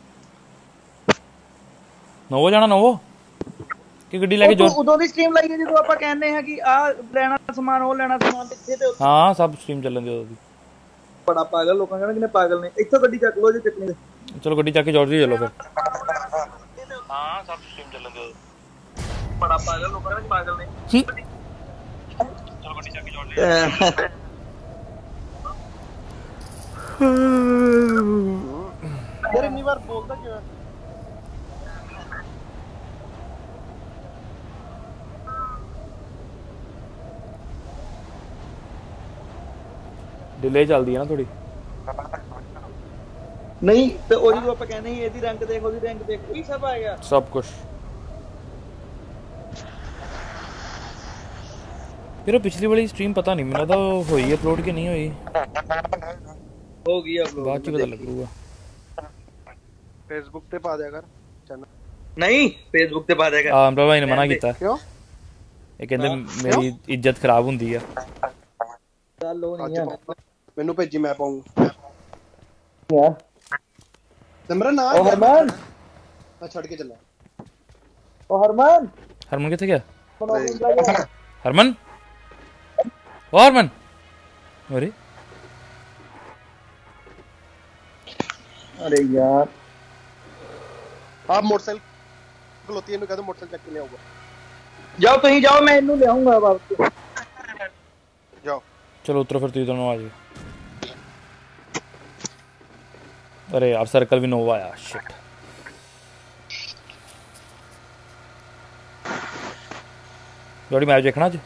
ਨੋਵੋ ਜਾਣਾ ਨੋਵੋ ਕਿ ਗੱਡੀ ਲੈ ਕੇ ਜੋ ਉਦੋਂ ਦੀ ਸਟ੍ਰੀਮ ਲਾਈਏ ਜਦੋਂ ਆਪਾਂ ਕਹਿੰਦੇ ਹਾਂ ਕਿ ਆ ਲੈਣਾ ਸਮਾਨ ਉਹ ਲੈਣਾ ਸਮਾਨ ਇੱਥੇ ਤੇ ਹਾਂ ਸਭ ਸਟ੍ਰੀਮ ਚੱਲਣ ਦੀ ਉਦੋਂ ਦੀ ਬੜਾ ਪਾਗਲ ਲੋਕਾਂ ਕਹਿੰਦੇ ਕਿੰਨੇ ਪਾਗਲ ਨੇ ਇੱਥੋਂ ਗੱਡੀ ਚੱਕ ਲੋ ਜੇ ਚੱਕਣੀ ਤੇ ਚਲੋ ਗੱਡੀ ਚੱਕ ਕੇ ਜੋਰਜੀ ਚੱਲੋ ਫਿਰ ਹਾਂ ਸਭ ਸਟ੍ਰੀਮ ਚੱਲਣ ਦੀ ਉਦੋਂ ਬੜਾ ਪਾਗਲ ਲੋਕਾਂ ਕਹਿੰਦੇ ਪਾਗਲ ਨੇ ਚਲੋ ਗੱਡੀ ਚੱਕ ਕੇ ਜੋਰਜੀ ਯਾਰ ਇੰਨੀ ਵਾਰ ਬੋਲਦਾ ਕਿਉਂ ਡਿਲੇ ਚੱਲਦੀ ਹੈ ਨਾ ਥੋੜੀ ਨਹੀਂ ਤੇ ਉਹ ਜਦੋਂ ਆਪਾਂ ਕਹਿੰਦੇ ਸੀ ਇਹਦੀ ਰੈਂਕ ਦੇਖ ਉਹਦੀ ਰੈਂਕ ਦੇਖ ਉਹੀ ਸਭ ਆ ਗਿਆ ਸਭ ਕੁਝ ਫਿਰ ਪਿਛਲੀ ਵਾਲੀ ਸਟ੍ਰੀਮ ਪਤਾ ਨਹੀਂ ਮੈਨੂੰ ਤਾਂ ਹੋਈ ਅਪਲੋਡ ਕਿ ਨਹੀਂ ਹੋਈ ਹੋ ਗਈ ਅਪਲੋਡ ਬਾਅਦ ਚ ਪਤਾ ਲੱਗੂਗਾ ਫੇਸਬੁੱਕ ਤੇ ਪਾ ਦਿਆ ਕਰ ਚੈਨਲ ਨਹੀਂ ਫੇਸਬੁੱਕ ਤੇ ਪਾ ਦੇਗਾ ਆਮ ਭਾਈ ਨੇ ਮਨਾ ਕੀਤਾ ਕਿਉਂ ਇਹ ਕਹਿੰਦੇ ਮੇਰੀ ਇੱਜ਼ਤ ਖਰਾਬ ਹੁੰਦੀ ਆ ਚੱਲ ਉਹ ਨਹੀਂ ਆ ਮੈਨੂੰ ਭੇਜੀ ਮੈਂ ਪਾਉਂਗਾ ਯਾਰ ਸਿਮਰਨ ਆ ਉਹ ਹਰਮਨ ਆ ਛੱਡ ਕੇ ਚੱਲਾ ਉਹ ਹਰਮਨ ਹਰਮਨ ਕਿੱਥੇ ਗਿਆ ਅਰੇ ਹਰਮਨ ਉਹ ਹਰਮਨ ਅਰੇ ਅਰੇ ਯਾਰ ਆ ਮੋਟਰਸਾਈਕਲ ਖਲੋਤੀ ਇਹਨੂੰ ਕਹਿੰਦਾ ਮੋਟਰਸਾਈਕਲ ਚੱਕ ਕੇ ਲਿਆਊਗਾ ਜਾਓ ਤੁਸੀਂ ਜਾਓ ਮੈਂ ਇਹਨੂੰ ਲਿਆਉਂਗਾ ਵਾਪਸ ਜਾਓ ਚਲੋ ਉਤਰੋ ਫਿਰ ਤੁਸੀਂ ਦੋਨੋਂ ਆ ਜਾਓ अरे यार सर्कल भी नोवा आया शिट जोड़ी मैच देखना आज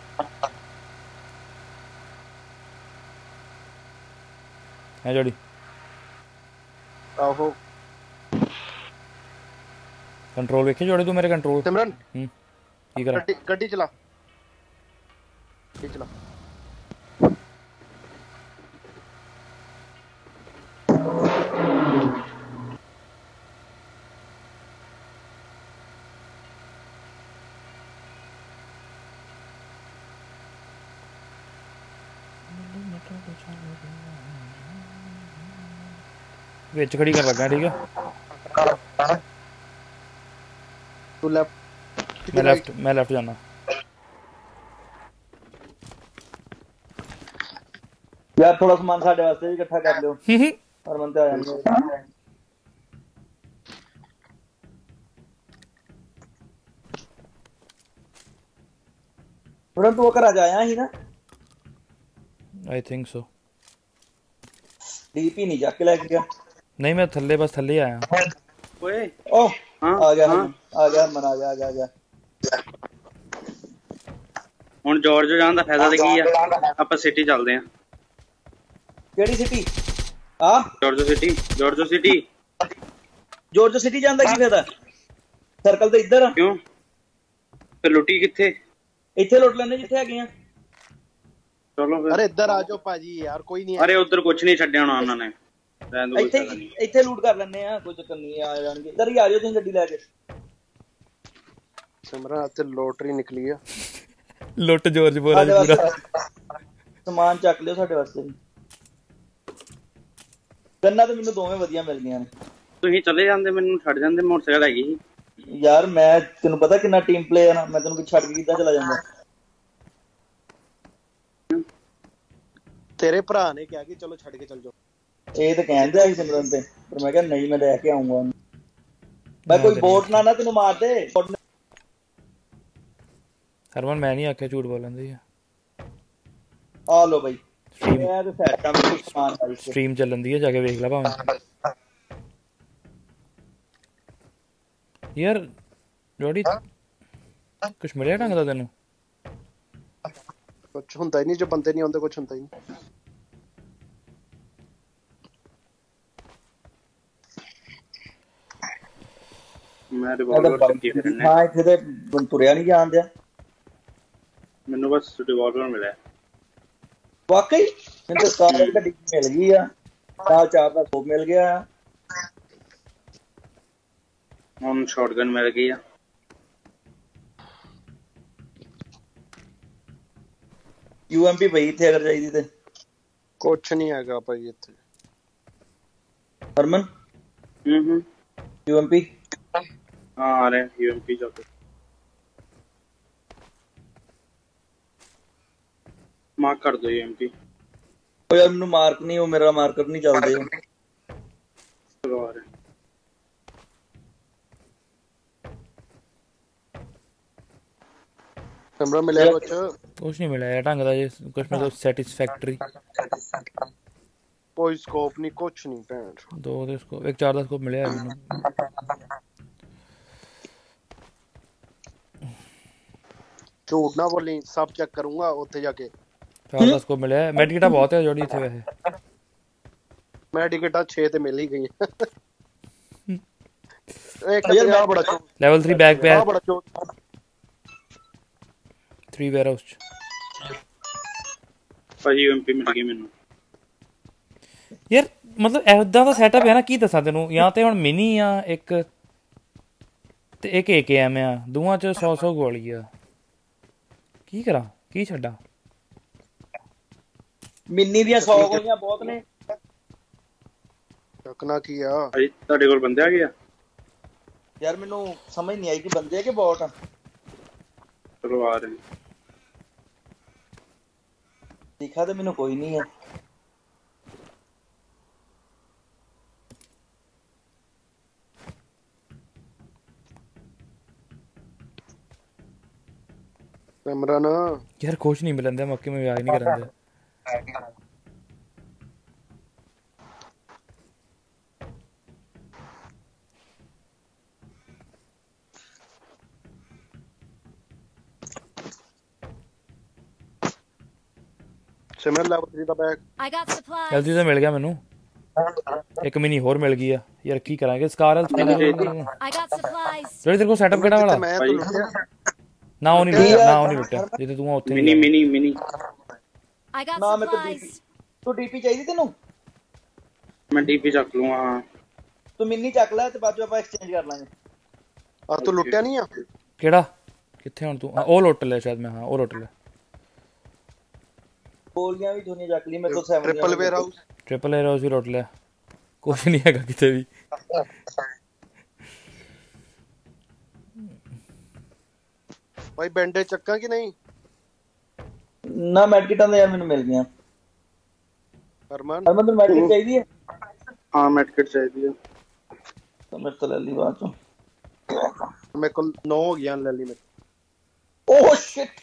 है जोड़ी आहो कंट्रोल देखे जोड़ी तू मेरे कंट्रोल सिमरन हम्म की करा गड्डी गड्डी चला गड्डी चला विच खड़ी कर लगा ठीक है तू लेफ्ट मैं लेफ्ट मैं लेफ्ट जाना यार थोड़ा सामान साडे वास्ते भी इकट्ठा कर लियो हरमन ते आ जाएंगे तुरंत वो कर आ जाया ही ना आई थिंक सो डीपी नहीं जाके लेके गया नहीं मैं थल्ले बस थल्ले आया ਓਏ ओह हाँ आ गया हाँ आ गया मन आ गया आ गया आ गया ਹੁਣ ਜਾਰਜ ਜਾਣ ਦਾ ਫਾਇਦਾ ਤੇ ਕੀ ਆ ਆਪਾਂ ਸਿਟੀ ਚੱਲਦੇ ਆਂ केड़ी सिटी आ George city George city George city ਜਾਂਦਾ ਕੀ ਫਾਇਦਾ ਸਰਕਲ ਤੇ ਇੱਧਰ ਆ ਕਿਉਂ ਫਿਰ ਲੁੱਟੀ ਕਿੱਥੇ ਇੱਥੇ ਲੁੱਟ ਲੈਣੇ ਜਿੱਥੇ ਹੈਗੇ ਆ ਚਲੋ ਫਿਰ अरे इधर आ जाओ पाजी यार कोई नहीं है ਅਰੇ ਉਧਰ ਕੁਝ ਨਹੀਂ ਛੱਡਿਆ ਹੋਣਾ ਉਹਨਾਂ ਨੇ ਰਹਿਣ ਦੋ ਇੱਥੇ ਇੱਥੇ ਲੂਟ ਕਰ ਲੈਣੇ ਆ ਕੋਈ ਚੱਕਰ ਨਹੀਂ ਆ ਜਾਣਗੇ ਇੱਧਰ ਹੀ ਆ ਜਾਓ ਤੁਸੀਂ ਗੱਡੀ ਲੈ ਕੇ सिमरन आज ते लॉटरी निकली है लुट जॉर्ज बोला जी ਸਾਡੇ पूरा ਵਾਸਤੇ ਸਮਾਨ ਚੱਕ ਲਿਓ ਸਾਡੇ ਵਾਸਤੇ ਗੰਨਾ ਤੇ ਮੈਨੂੰ ਦੋਵੇਂ ਵਧੀਆ ਮਿਲ ਗਈਆਂ ਨੇ ਤੁਸੀਂ ਚਲੇ ਜਾਂਦੇ ਮੈਨੂੰ ਛੱਡ ਜਾਂਦੇ ਮੋਟਰਸਾਈਕਲ ਹੈਗੀ ਸੀ ਯਾਰ ਮੈਂ ਤੈਨੂੰ ਪਤਾ ਕਿੰਨਾ ਟੀਮ ਪਲੇਅਰ ਆ ਮੈਂ ਤੈਨੂੰ ਕਿ ਛੱਡ ਕੇ ਕਿੱਦਾਂ ਚਲਾ ਜਾਂਦਾ तेरे भरा ने क्या कि चलो छड़ के चल जाओ ਇਹ ਤਾਂ ਕਹਿੰਦੇ ਆ ਸਿਮਰਨ ਤੇ ਪਰ ਮੈਂ ਕਿਹਾ ਨਹੀਂ ਮੈਂ ਲੈ ਕੇ ਆਉਂਗਾ ਮੈਂ ਕੋਈ ਬੋਟ ਨਾ ਨਾ ਤੈਨੂੰ ਮਾਰ ਦੇ हरमन मैं नहीं आख्या झूठ बोलन दी ਆ ਲੋ ਬਾਈ ਸਟ੍ਰੀਮ ਇਹ ਤੇ ਸੈਟ ਆ ਮੈਨੂੰ ਸਮਾਨ ਪਾਈ ਸੀ ਸਟ੍ਰੀਮ ਚੱਲਣ ਦੀ ਹੈ, ਜਾ ਕੇ ਵੇਖ ਲੈ ਭਾਵੇਂ। ਯਾਰ ਜੋੜੀ ਕੁਛ ਮਿਲਿਆ ਢੰਗ ਦਾ ਤੈਨੂੰ? ਕੁਛ ਹੁੰਦਾ ਹੀ ਨਹੀਂ, ਜੋ ਬੰਦੇ ਨਹੀਂ ਆਉਂਦੇ ਕੁਛ ਹੁੰਦਾ ਹੀ ਨਹੀਂ। ਮੈਂ ਰਿਵਾਲਵਰ ਚੱਕੀ ਫਿਰਨੇ, ਹਾਂ ਇੱਥੇ ਤੇ ਤੁਰਿਆ ਨਹੀਂ ਜਾਣ ਦਿਆ। ਮੈਨੂੰ ਬਸ ਰਿਵਾਲਵਰ ਮਿਲਿਆ। ਵਾਕਈ ਮੈਨੂੰ ਤਾਂ ਕਾਰ ਗੱਡੀ ਮਿਲ ਗਈ ਆ, ਨਾਲ ਚਾਰ ਦਾ ਸੋਪ ਮਿਲ ਗਿਆ। ਹੁਣ ਸ਼ਾਟਗਨ ਮਿਲ ਗਈ ਆ। ਯੂਐਮਪੀ ਪਈ ਇੱਥੇ ਅਗਰ ਚਾਹੀਦੀ ਤੇ। ਕੁਛ ਨਹੀਂ ਹੈਗਾ ਭਾਈ ਇੱਥੇ। ਹਰਮਨ ਹੂੰ ਹੂੰ ਯੂਐਮਪੀ ਹਾਂ ਆ ਰਹੇ ਯੂਐਮਪੀ ਜਾ ਕੇ ਮਾਰਕ ਕਰ ਦੋ ਯੂਐਮਪੀ। ਉਹ ਯਾਰ ਮੈਨੂੰ ਮਾਰਕ ਨਹੀਂ, ਉਹ ਮੇਰਾ ਮਾਰਕਰ ਨਹੀਂ ਚੱਲਦੇ। ਚਲੋ ਆ ਰਹੇ ਕਮਰਾ ਮਿਲਿਆ ਕੁਛ? ਕੁਛ ਨਹੀਂ ਮਿਲਿਆ ਢੰਗ ਦਾ ਜੇ ਕੁਛ ਮਤਲਬ ਸੈਟਿਸਫੈਕਟਰੀ। ਕੋਈ ਸਕੋਪ ਨਹੀਂ ਕੁਛ ਨਹੀਂ ਭੈਣ। ਦੋ ਦੇ ਸਕੋਪ, ਇੱਕ ਚਾਰ ਦਾ ਸਕੋਪ ਮਿਲਿਆ ਮੈਨੂੰ। ਝੂਠ ਨਾ ਬੋਲੀ, ਸਭ ਚੈੱਕ ਕਰੂੰਗਾ ਉੱਥੇ ਜਾ ਕੇ। ਚਾਰ ਦਾ ਸਕੋਪ ਮਿਲਿਆ। ਮੈਡੀਕਟਾ ਬਹੁਤ ਹੈ ਜੋੜੀ ਇੱਥੇ ਵੈਸੇ। ਮੈਡੀਕਟਾ ਛੇ ਤੇ ਮਿਲ ਹੀ ਗਈ। ਇੱਕ ਯਾਰ ਬੜਾ ਚੋ ਲੈਵਲ ਥ्री ਬੈਗ ਪਿਆ, ਬੜਾ ਚੋ थ्री वेयर हाउस ਚ। ਭਾਜੀ ਯੂਐਮਪੀ ਮਿਲ ਗਈ ਮੈਨੂੰ। ਯਾਰ ਮਤਲਬ ਐਦਾਂ ਦਾ ਸੈਟਅਪ ਹੈ ਨਾ, ਕੀ ਦੱਸਾਂ ਤੈਨੂੰ। ਜਾਂ ਤੇ ਹੁਣ ਮਿਨੀ ਆ ਇੱਕ, ਤੇ ਇੱਕ ਏ ਕੇ ਐਮ ਆ, ਦੋਵਾਂ ਚ ਸੌ ਸੌ ਗੋਲੀ ਆ। ਕੀ ਕਰਾਂ, ਕੀ ਛੱਡਾਂ? ਮਿੰਨੀ ਦੀਆਂ ਸੌ ਗੋਲੀਆਂ ਬਹੁਤ ਨੇ। ਚੱਕਣਾ ਕੀ ਆ ਭਾਜੀ ਤੁਹਾਡੇ ਕੋਲ ਬੰਦੇ ਆ ਗਏ ਆ? ਯਾਰ ਮੈਨੂੰ ਸਮਝ ਨਹੀਂ ਆਈ ਕਿ ਬੰਦੇ ਆ ਕਿ ਬੋਟ ਆ। ਚਲੋ ਆ ਰਹੇ ਦਿਖਾ ਤੇ ਮੈਨੂੰ ਕੋਈ ਨਹੀਂ ਹੈ। ਸਿਮਰਨ ਯਾਰ ਕੁਛ ਨਹੀਂ ਮਿਲਣ ਦਿਆ, ਮੌਕੇ ਮੈਂ ਵਿਆਹ ਨਹੀਂ ਕਰਨ ਦਿਆ। ਸਿਮਰਨ ਲੈਵਲ ਥ्री ਦਾ ਬੈਗ I got supplies. ਜਲਦੀ ਤਾਂ ਮਿਲ ਗਿਆ ਮੈਨੂੰ। ਇੱਕ ਮਿਨੀ ਹੋਰ ਮਿਲ ਗਈ ਆ। ਯਾਰ ਕੀ ਕਰਾਂਗੇ? ਸਕਾਰ I got supplies. ਜਿਹੜੇ ਤੇਰੇ ਕੋਲ ਸੈਟਅਪ ਕਿਹੜਾ ਵਾਲਾ? ਮੈਂ ਤਾਂ ਲੁੱਟਿਆ ਨਾ ਉਹ ਨਹੀਂ ਲੁੱਟਿਆ, ਨਾ ਉਹ ਨਹੀਂ ਲੁੱਟਿਆ ਜਿੱਥੇ ਤੂੰ ਆ ਉੱਥੇ ਮਿਨੀ ਮਿਨੀ ਮਿਨੀ। I got ਨਾ ਮੇਰੇ ਕੋਲ ਡੀਪੀ, supplies. ਤੂੰ ਡੀਪੀ ਚਾਹੀਦੀ ਤੈਨੂੰ? ਮੈਂ ਡੀਪੀ ਚੱਕ ਲੂੰਗਾ। ਹਾਂ ਤੂੰ ਮਿੰਨੀ ਚੱਕ ਲੈ ਤੇ ਬਾਅਦ ਚ ਆਪਾਂ ਐਕਸਚੇਂਜ ਕਰ ਲਾਂਗੇ। ਆ ਤੂੰ ਲੁੱਟਿਆ ਨਹੀਂ ਆ? ਕਿਹੜਾ? ਕਿੱਥੇ ਹੁਣ ਤੂੰ? ਹਾਂ ਉਹ ਲੁੱਟ ਲਿਆ ਸ਼ਾਇਦ ਮੈਂ। ਹਾਂ ਉਹ ਲੁੱਟ ਲਿਆ। ਗੋਲੀਆਂ ਵੀ ਧੋਨੀਆਂ ਚੱਕ ਲਈ ਮੇਰੇ ਕੋਲ seven. Triple warehouse triple air house ਵੀ ਲੁੱਟ ਲਿਆ। ਕੁਛ ਨਹੀਂ ਹੈਗਾ ਕਿਤੇ ਵੀ। ਭਾਈ ਬੈਂਡੇ ਚੱਕਾਂ ਕਿ ਨਹੀਂ? ਨਾ ਮੈਡਕਿਟਾਂ ਤਾਂ ਯਾਰ ਮੈਨੂੰ ਮਿਲ ਗਈਆਂ। ਹਰਮਨ ਹਰਮਨ ਤੈਨੂੰ ਮੈਡਕਿਟ ਚਾਹੀਦੀ ਹੈ? ਹਾਂ ਮੈਡਕਿਟ ਚਾਹੀਦੀ ਆ। ਤਾਂ ਮੇਰੇ ਤੋਂ ਲੈ ਲਈ ਬਾਅਦ ਚੋਂ। ਮੇਰੇ ਕੋਲ ਨੌ ਹੋ ਗਈਆਂ, ਲੈ ਲਈ ਮੇਰੇ। ਓਹ ਸ਼ਿਟ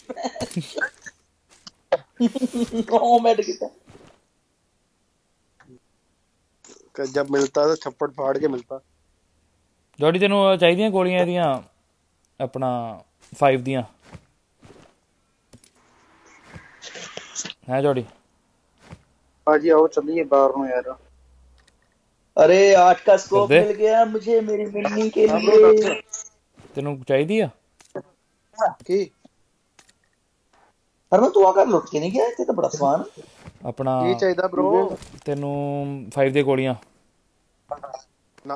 ਨੋ ਮੈਡਕਿਟ। जब मिलता तो छप्पड़ फाड़ के मिलता। ਜੋੜੀ ਤੈਨੂੰ ਚਾਹੀਦੀਆਂ ਗੋਲੀਆਂ ਇਹਦੀਆਂ ਆਪਣਾ फाइव ਦੀਆਂ ਹੈ ਜੋੜੀ? भाजी आओ चलिए बाहर हूँ यार। अरे आठ का स्कोप दे। मिल गया मुझे मेरी मिन्नी के लिए। ਤੈਨੂੰ ਚਾਹੀਦੀ ਆ? की हरमन तू आकर लुट के नहीं गया? इतने तो बड़ा सामान। ਆਪਣਾ की चाहिए ब्रो? ਤੈਨੂੰ फाइव ਦੀਆਂ ਗੋਲੀਆਂ ना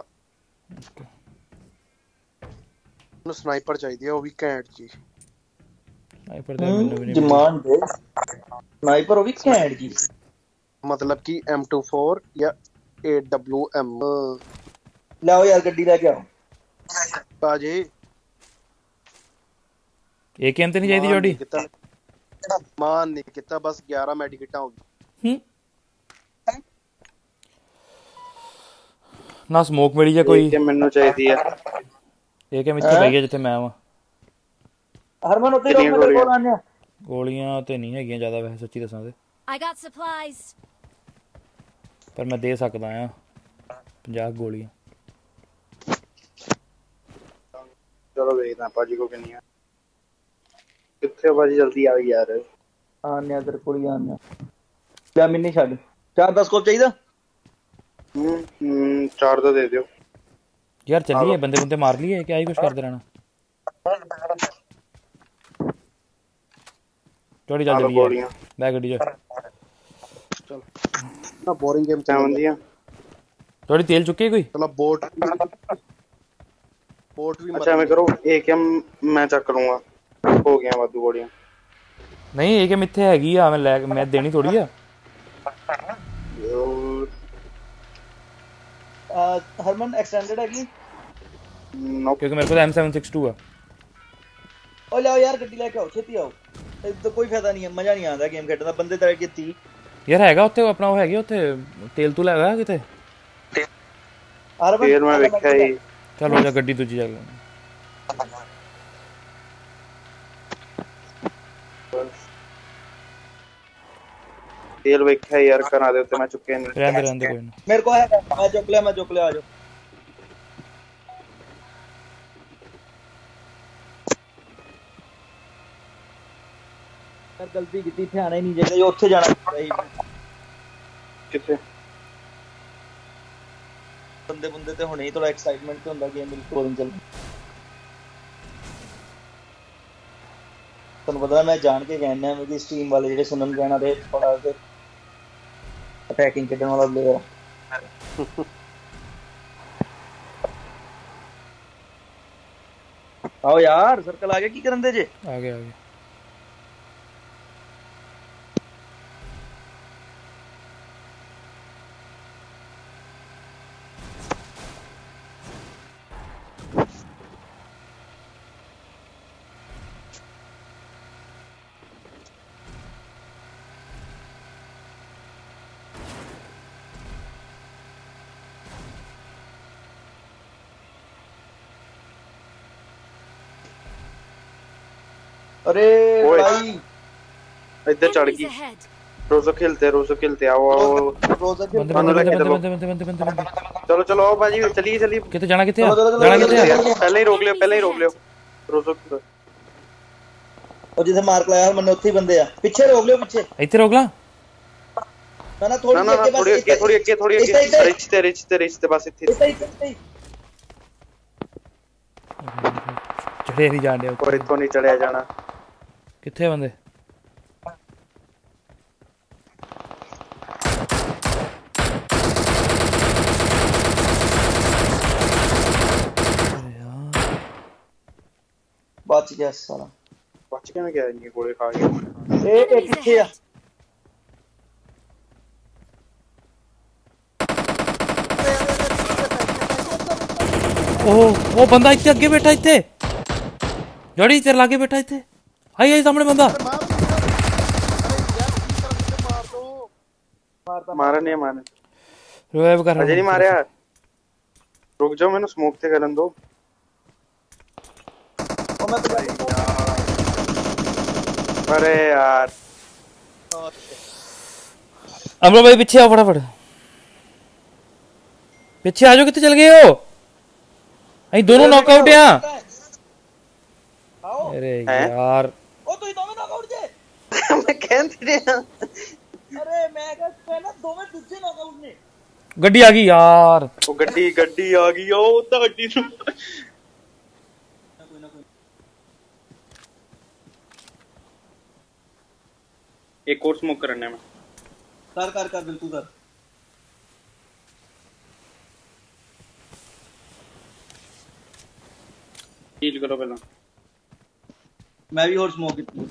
ਨੂੰ ਸਨਾਈਪਰ ਚਾਹੀਦੀ ਆ, ਉਹ ਵੀ ਘੈਂਟ ਜੀ। ਸਨਾਈਪਰ ਤੇ ਮੈਨੂੰ ਵੀ ਨਹੀਂ डिमांड दे स्नाइपर वो भी कैंट जी। मतलब कि एम टू फोर या ए डब्ल्यू एम। लाओ यार गड्डी लेके आओ। बाजी ਏਕੇਐਮ ਤੇ ਨਹੀਂ ਚਾਹੀਦੀ ਜੋੜੀ? मान नहीं कितना, बस ग्यारह मेडिकेटा हो गई। ਹੂੰ ਨਾ ਸਮੋਕ ਮਿਲੀ ਜਾਂ ਕੋਈ? ਕਿ ਮੈਨੂੰ ਚਾਹੀਦੀ ਆ। ਏਕੇਐਮ ਇੱਥੇ ਪਈ ਹੈ ਜਿੱਥੇ ਮੈਂ ਵਾਂ। हरमन उधर ही रोक मेरे को आने। ਗੋਲੀਆਂ ਤੇ ਨਹੀਂ ਹੈਗੀਆਂ ਜ਼ਿਆਦਾ ਵੈਸੇ, ਸੱਚੀ ਦੱਸਾਂ ਤੇ। I got supplies. ਪਰ ਮੈਂ ਦੇ ਸਕਦਾ ਆ ਪੰਜਾਹ ਗੋਲੀਆਂ। ਚਲੋ ਵੇਖਦੇ ਹਾਂ ਭਾਜੀ ਕੋ ਕਿੰਨੀ ਆ। ਕਿੱਥੇ ਹੋ ਭਾਜੀ ਜਲਦੀ ਆਓ ਯਾਰ। ਆਨੇ ਤੇਰੇ ਕੋਲ ਹੀ ਆਨੇ ਲੈ ਮਿੰਨੀ ਛੱਡ ਚਾਰ ਦਸ ਕੋਲ ਚਾਹੀਦਾ। ਹੂੰ ਹੂੰ ਚਾਰ ਦਾ ਦੇ ਦਿਓ ਯਾਰ ਚੱਲੀਏ ਬੰਦੇ ਬੰਦੇ ਮਾਰ ਲਈਏ ਕਿ ਆਹੀ ਕੁਛ ਕਰਦੇ ਰਹਿਣਾ। ਚੋੜੀ ਚੱਲ ਚੱਲੀਏ ਬੈ ਗੱਡੀ ਚ। चल ना बोरिंग गेम सेवन दिया थोड़ी तेल चुकी है कोई। चलो बोट बोट भी अच्छा मैं करो एक एम मैं चेक करूंगा हो गया वादू गोलियां नहीं एक एम इत्थे हैगी आ मैं ले मैं देनी थोड़ी है हरमन एक्सटेंडेड हैगी नो क्योंकि मेरे को एम सेवन सिक्स टू है। ओ लाओ यार गड्डी लेके आओ छेती आओ तो कोई फायदा नहीं है मजा नहीं आता गेम खेलने दा बंदे तेरे की तीह यार हैगा उत्थे अपना वो हैगी उत्थे तेल तू लगा किते तेल मैं देखा ही चलो जा गड्डी दूजी जा तेल देखा यार करा दे उत्ते मैं चुके नहीं रहने रहने कोई ना मेरे को है मैं चुक लिया मैं चुक लिया आ जाओ यार गलती की थी आना ही नहीं चाहिए ये ਉੱਥੇ ਜਾਣਾ ਚਾਹੀਦਾ ਕਿੱਥੇ ਬੰਦੇ ਬੰਦੇ ਤੇ ਹੁਣੇ ਹੀ ਥੋੜਾ ਐਕਸਾਈਟਮੈਂਟ ਤੇ ਹੁੰਦਾ ਗੇਮ ਵਿੱਚ ਕੋਲਿੰਗ ਚੱਲ ਤੁਹਾਨੂੰ ਪਤਾ ਮੈਂ ਜਾਣ ਕੇ ਕਹਿੰਦਾ ਮੇਰੀ ਸਟ੍ਰੀਮ ਵਾਲੇ ਜਿਹੜੇ ਸੁਣਨ ਜਾਣਾ ਤੇ ਥੋੜਾ ਤੇ ਅਟੈਕਿੰਗ ਖੇਡਣ ਵਾਲਾ ਪਲੇਅਰ आओ यार सर्कल आ गया की करन दे जे आ गया आ गया अरे भाई इधर चढ़ गई रोज़ो खेलते रोज़ो खेलते आओ आओ रोज़ो बंदे बंदे बंदे बंदे बंदे बंदे बंदे चलो चलो आओ भाजी चलिए चलिए किथे जाना किथे जाना किथे पहले ही रोक लियो पहले ही रोक लियो रोज़ो और जिथे मार्क लाया मैंने ਉੱਥੇ ਹੀ ਬੰਦੇ ਆ ਪਿੱਛੇ ਰੋਕ ਲਿਓ ਪਿੱਛੇ ਇੱਥੇ ਰੋਕ ਲਾ ਨਾ ਨਾ ਥੋੜੀ ਅੱਗੇ थोड़ी ਅੱਗੇ थोड़ी ਅੱਗੇ थोड़ी ਅੱਗੇ ਰਿਚ ਤੇ ਰਿਚ ਤੇ ਰਿਚ ਤੇ ਬਸ ਇੱਥੇ ਚੜੇ ਨਹੀਂ ਜਾਂਦੇ ਉੱਪਰ ਇੱਥੋਂ ਨਹੀਂ ਚੜਿਆ ਜਾਣਾ ਕਿੱਥੇ ਬੰਦੇ बच गया साला बच के मैं क्या ये गोले खा गया ए एक पीछे आ ओ वो बंदा इतने आगे बैठा इतने जड़ी तेरे लागे बैठा इतने आई आई सामने बंदा मारा नहीं मारा रिवाइव कर अजय नहीं मारे यार रुक जाओ मैंने स्मोक थे करन दो ओ मैं तो अरे यार अमरो भाई पीछे आओ फटाफट पीछे आ जाओ कितने चल गए हो अई दोनों नॉकआउट हैं अरे यार ओ तू दोनों नॉकआउट जे मैं कहते रे अरे मैं कह ना दोनों दूसरे नॉकआउट ने गड्डी आ गई यार वो गड्डी गड्डी आ गई ओ गड्डी एक और स्मोक करने में कर कर कर बिल्कुल कर हील करो पहले मैं भी और स्मोक की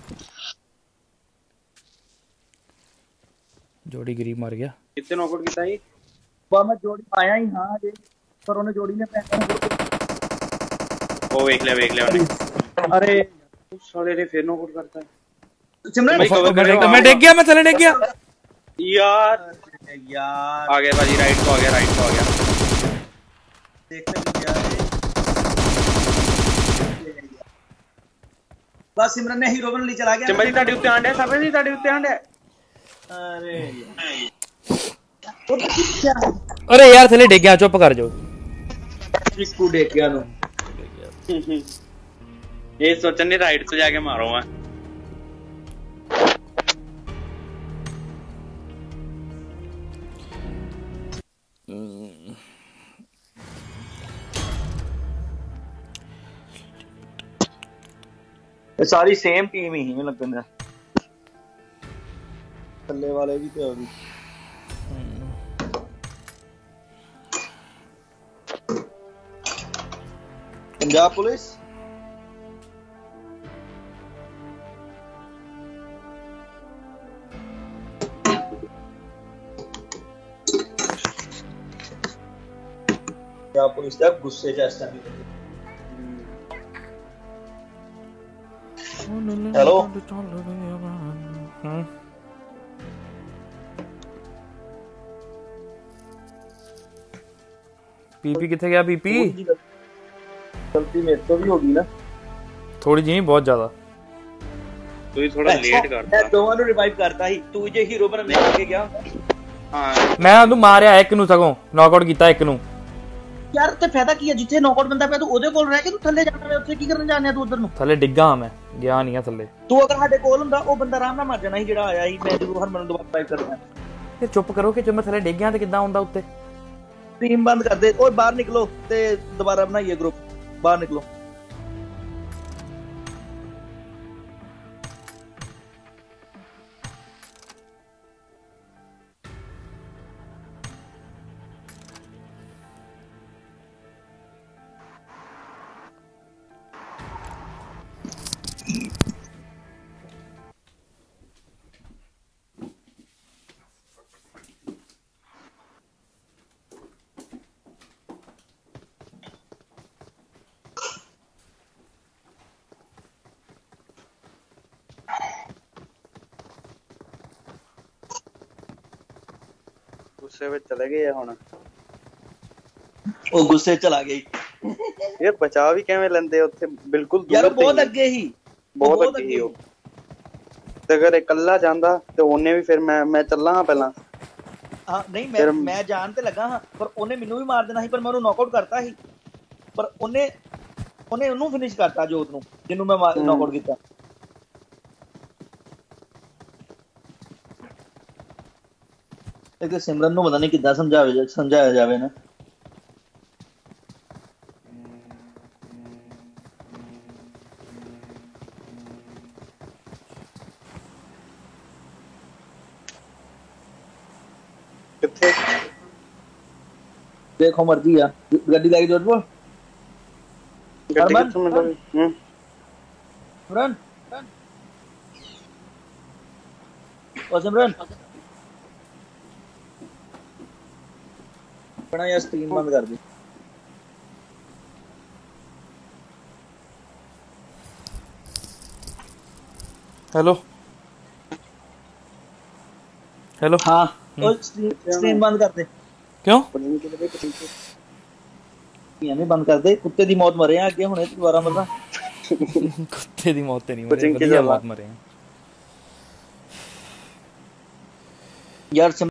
जोड़ी गरीब मर गया कितने नॉकआउट किया ही बा मैं जोड़ी आया ही हां जे पर उन्हें जोड़ी ने पैसा ओ देख ले देख ले उन्हें अरे साले रे फिर नॉकआउट करता है सिमरन मैं देख गया मैं चले देख गया यार यार आ गया भाजी राइट को आ गया राइट को आ गया देखते नहीं यार बस सिमरन ने हीरो बन ली चला गया चंबा जी ਤੁਹਾਡੇ ਉੱਤੇ ਆਂਡਿਆ ਸਭੇ ਜੀ ਤੁਹਾਡੇ ਉੱਤੇ ਆਂਡਿਆ अरे अरे यार थले डिग गया, चुप कर जाओ। चिक्कू देख गया नु ये सोचन नहीं राइट से जाके मारो मैं। ये सारी सेम टीम ही मैं लगता है, थल्ले वाले भी थे अभी। पंजाब पुलिस पंजाब पुलिस तक गुस्से च इस टाइम। हेलो पीपी किथे गया? पीपी गलती मेरे तो भी होगी ना थोड़ी जी, बहुत ज्यादा। तू ही थोड़ा लेट करता। मैं दोवां ਨੂੰ ਰਿਵਾਈਵ ਕਰਤਾ ਸੀ, ਤੂੰ ਜੇ ਹੀਰੋ ਬਣ ਮੈਂ ਅੱਗੇ ਗਿਆ। ਹਾਂ ਮੈਂ ਉਹਨੂੰ ਮਾਰਿਆ ਇੱਕ ਨੂੰ, ਸਗੋਂ ਨੌਕਆਊਟ ਕੀਤਾ ਇੱਕ ਨੂੰ। ਯਾਰ ਤੇ ਫਾਇਦਾ ਕੀ ਹੈ, ਜਿੱਥੇ ਨੌਕਆਊਟ ਬੰਦਾ ਪਿਆ ਤੂੰ ਉਹਦੇ ਕੋਲ ਰਹਿ ਕੇ ਤੂੰ ਥੱਲੇ ਜਾਣਾ ਵੇ, ਉੱਥੇ ਕੀ ਕਰਨ ਜਾਣਿਆ ਤੂੰ ਉਧਰ ਨੂੰ? ਥੱਲੇ ਡਿੱਗਾ ਮੈਂ, ਗਿਆ ਨਹੀਂ ਆ ਥੱਲੇ। ਤੂੰ ਅਗਰ ਸਾਡੇ ਕੋਲ ਹੁੰਦਾ ਉਹ ਬੰਦਾ ਆਰਾਮ ਨਾਲ ਮਰ ਜਾਣਾ ਸੀ ਜਿਹੜਾ ਆਇਆ ਸੀ। ਮੈਂ ਜਦੋਂ ਹਰਮਨ ਨੂੰ ਦੁਬਾਰਾ ਰਿਵਾਈਵ ਕਰਦਾ ਇਹ ਚੁੱਪ ਕਰੋ ਕਿ ਜੇ ਮੈਂ ਥੱਲੇ ਡਿੱਗ ਗਿਆ ਤੇ ਕਿੱਦਾਂ ਆਉਂਦਾ ਉੱਤੇ? ਟੀਮ ਬੰਦ ਕਰ ਦੇ, ਓਏ ਬਾਹਰ ਨਿਕਲੋ ਤੇ ਦੁਬਾਰਾ ਬਣਾਈਏ ਗਰੁੱਪ, ਬਾਹਰ ਨਿਕਲੋ। ਗੁੱਸੇ ਵਿੱਚ ਚਲੇ ਗਏ ਆ ਹੁਣ। ਉਹ ਗੁੱਸੇ ਚਲਾ ਗਈ ਯਾਰ ਬਚਾ ਵੀ ਕਿਵੇਂ ਲੈਂਦੇ ਉੱਥੇ? ਬਿਲਕੁਲ ਯਾਰ ਦੂਰ ਬਹੁਤ ਤੇ ਅੱਗੇ ਹੀ, ਬਹੁਤ ਅੱਗੇ ਹੀ ਉਹ। ਤੇ ਅਗਰ ਇਕੱਲਾ ਜਾਂਦਾ ਤੇ ਉਹਨੇ ਵੀ ਫਿਰ ਮੈਂ ਮੈਂ ਚੱਲਾਂ ਹਾਂ ਪਹਿਲਾਂ। ਹਾਂ ਨਹੀਂ ਮੈਂ ਮੈਂ ਜਾਣ ਤੇ ਲੱਗਾ ਹਾਂ, ਪਰ ਉਹਨੇ ਮੈਨੂੰ ਵੀ ਮਾਰ ਦੇਣਾ ਸੀ, ਪਰ ਮੈਂ ਉਹਨੂੰ ਨੌਕਆਊਟ ਕਰਤਾ ਸੀ। ਪਰ ਉਹਨੇ ਉਹਨੇ ਉਹਨੂੰ ਫਿਨਿਸ਼ ਕਰਤਾ, ਜੋਤ ਨੂੰ, ਜਿਹਨੂੰ ਮੈਂ ਨੌਕਆਊਟ ਕੀਤਾ। ਇੱਕ ਸਿਮਰਨ ਨੂੰ ਪਤਾ ਨਹੀਂ ਕਿੱਦਾਂ ਸਮਝਾਵੇ ਸਮਝਾਇਆ ਜਾਵੇ ਨਾ। ਕਿੱਥੇ ਦੇਖੋ ਮਰਜ਼ੀ ਆ, ਗੱਡੀ ਲੈ ਕੇ ਜੋਤ ਬੋਲ। ਗੱਡੀ ਕਿੱਥੋਂ ਮਿਲਦੀ? ਹੂੰ ਸਿਮਰਨ, ਉਹ ਸਿਮਰਨ ਬਣਾ ਯਾਰ, ਸਟ੍ਰੀਮ ਬੰਦ ਕਰ ਦੇ। ਹੈਲੋ ਹੈਲੋ ਹਾਂ ਉਹ ਸਟ੍ਰੀਮ ਬੰਦ ਕਰ ਦੇ। ਕਿਉਂ? ਐਵੇਂ ਬੰਦ ਕਰ ਦੇ, ਕੁੱਤੇ ਦੀ ਮੌਤ ਮਰੇ ਆ ਅੱਗੇ, ਹੁਣੇ ਦੁਬਾਰਾ ਮਰਨਾ। ਕੁੱਤੇ ਦੀ ਮੌਤ ਤੇ ਨਹੀਂ ਮਰੇ, ਵਧੀਆ ਮੌਤ ਮਰੇ ਯਾਰ।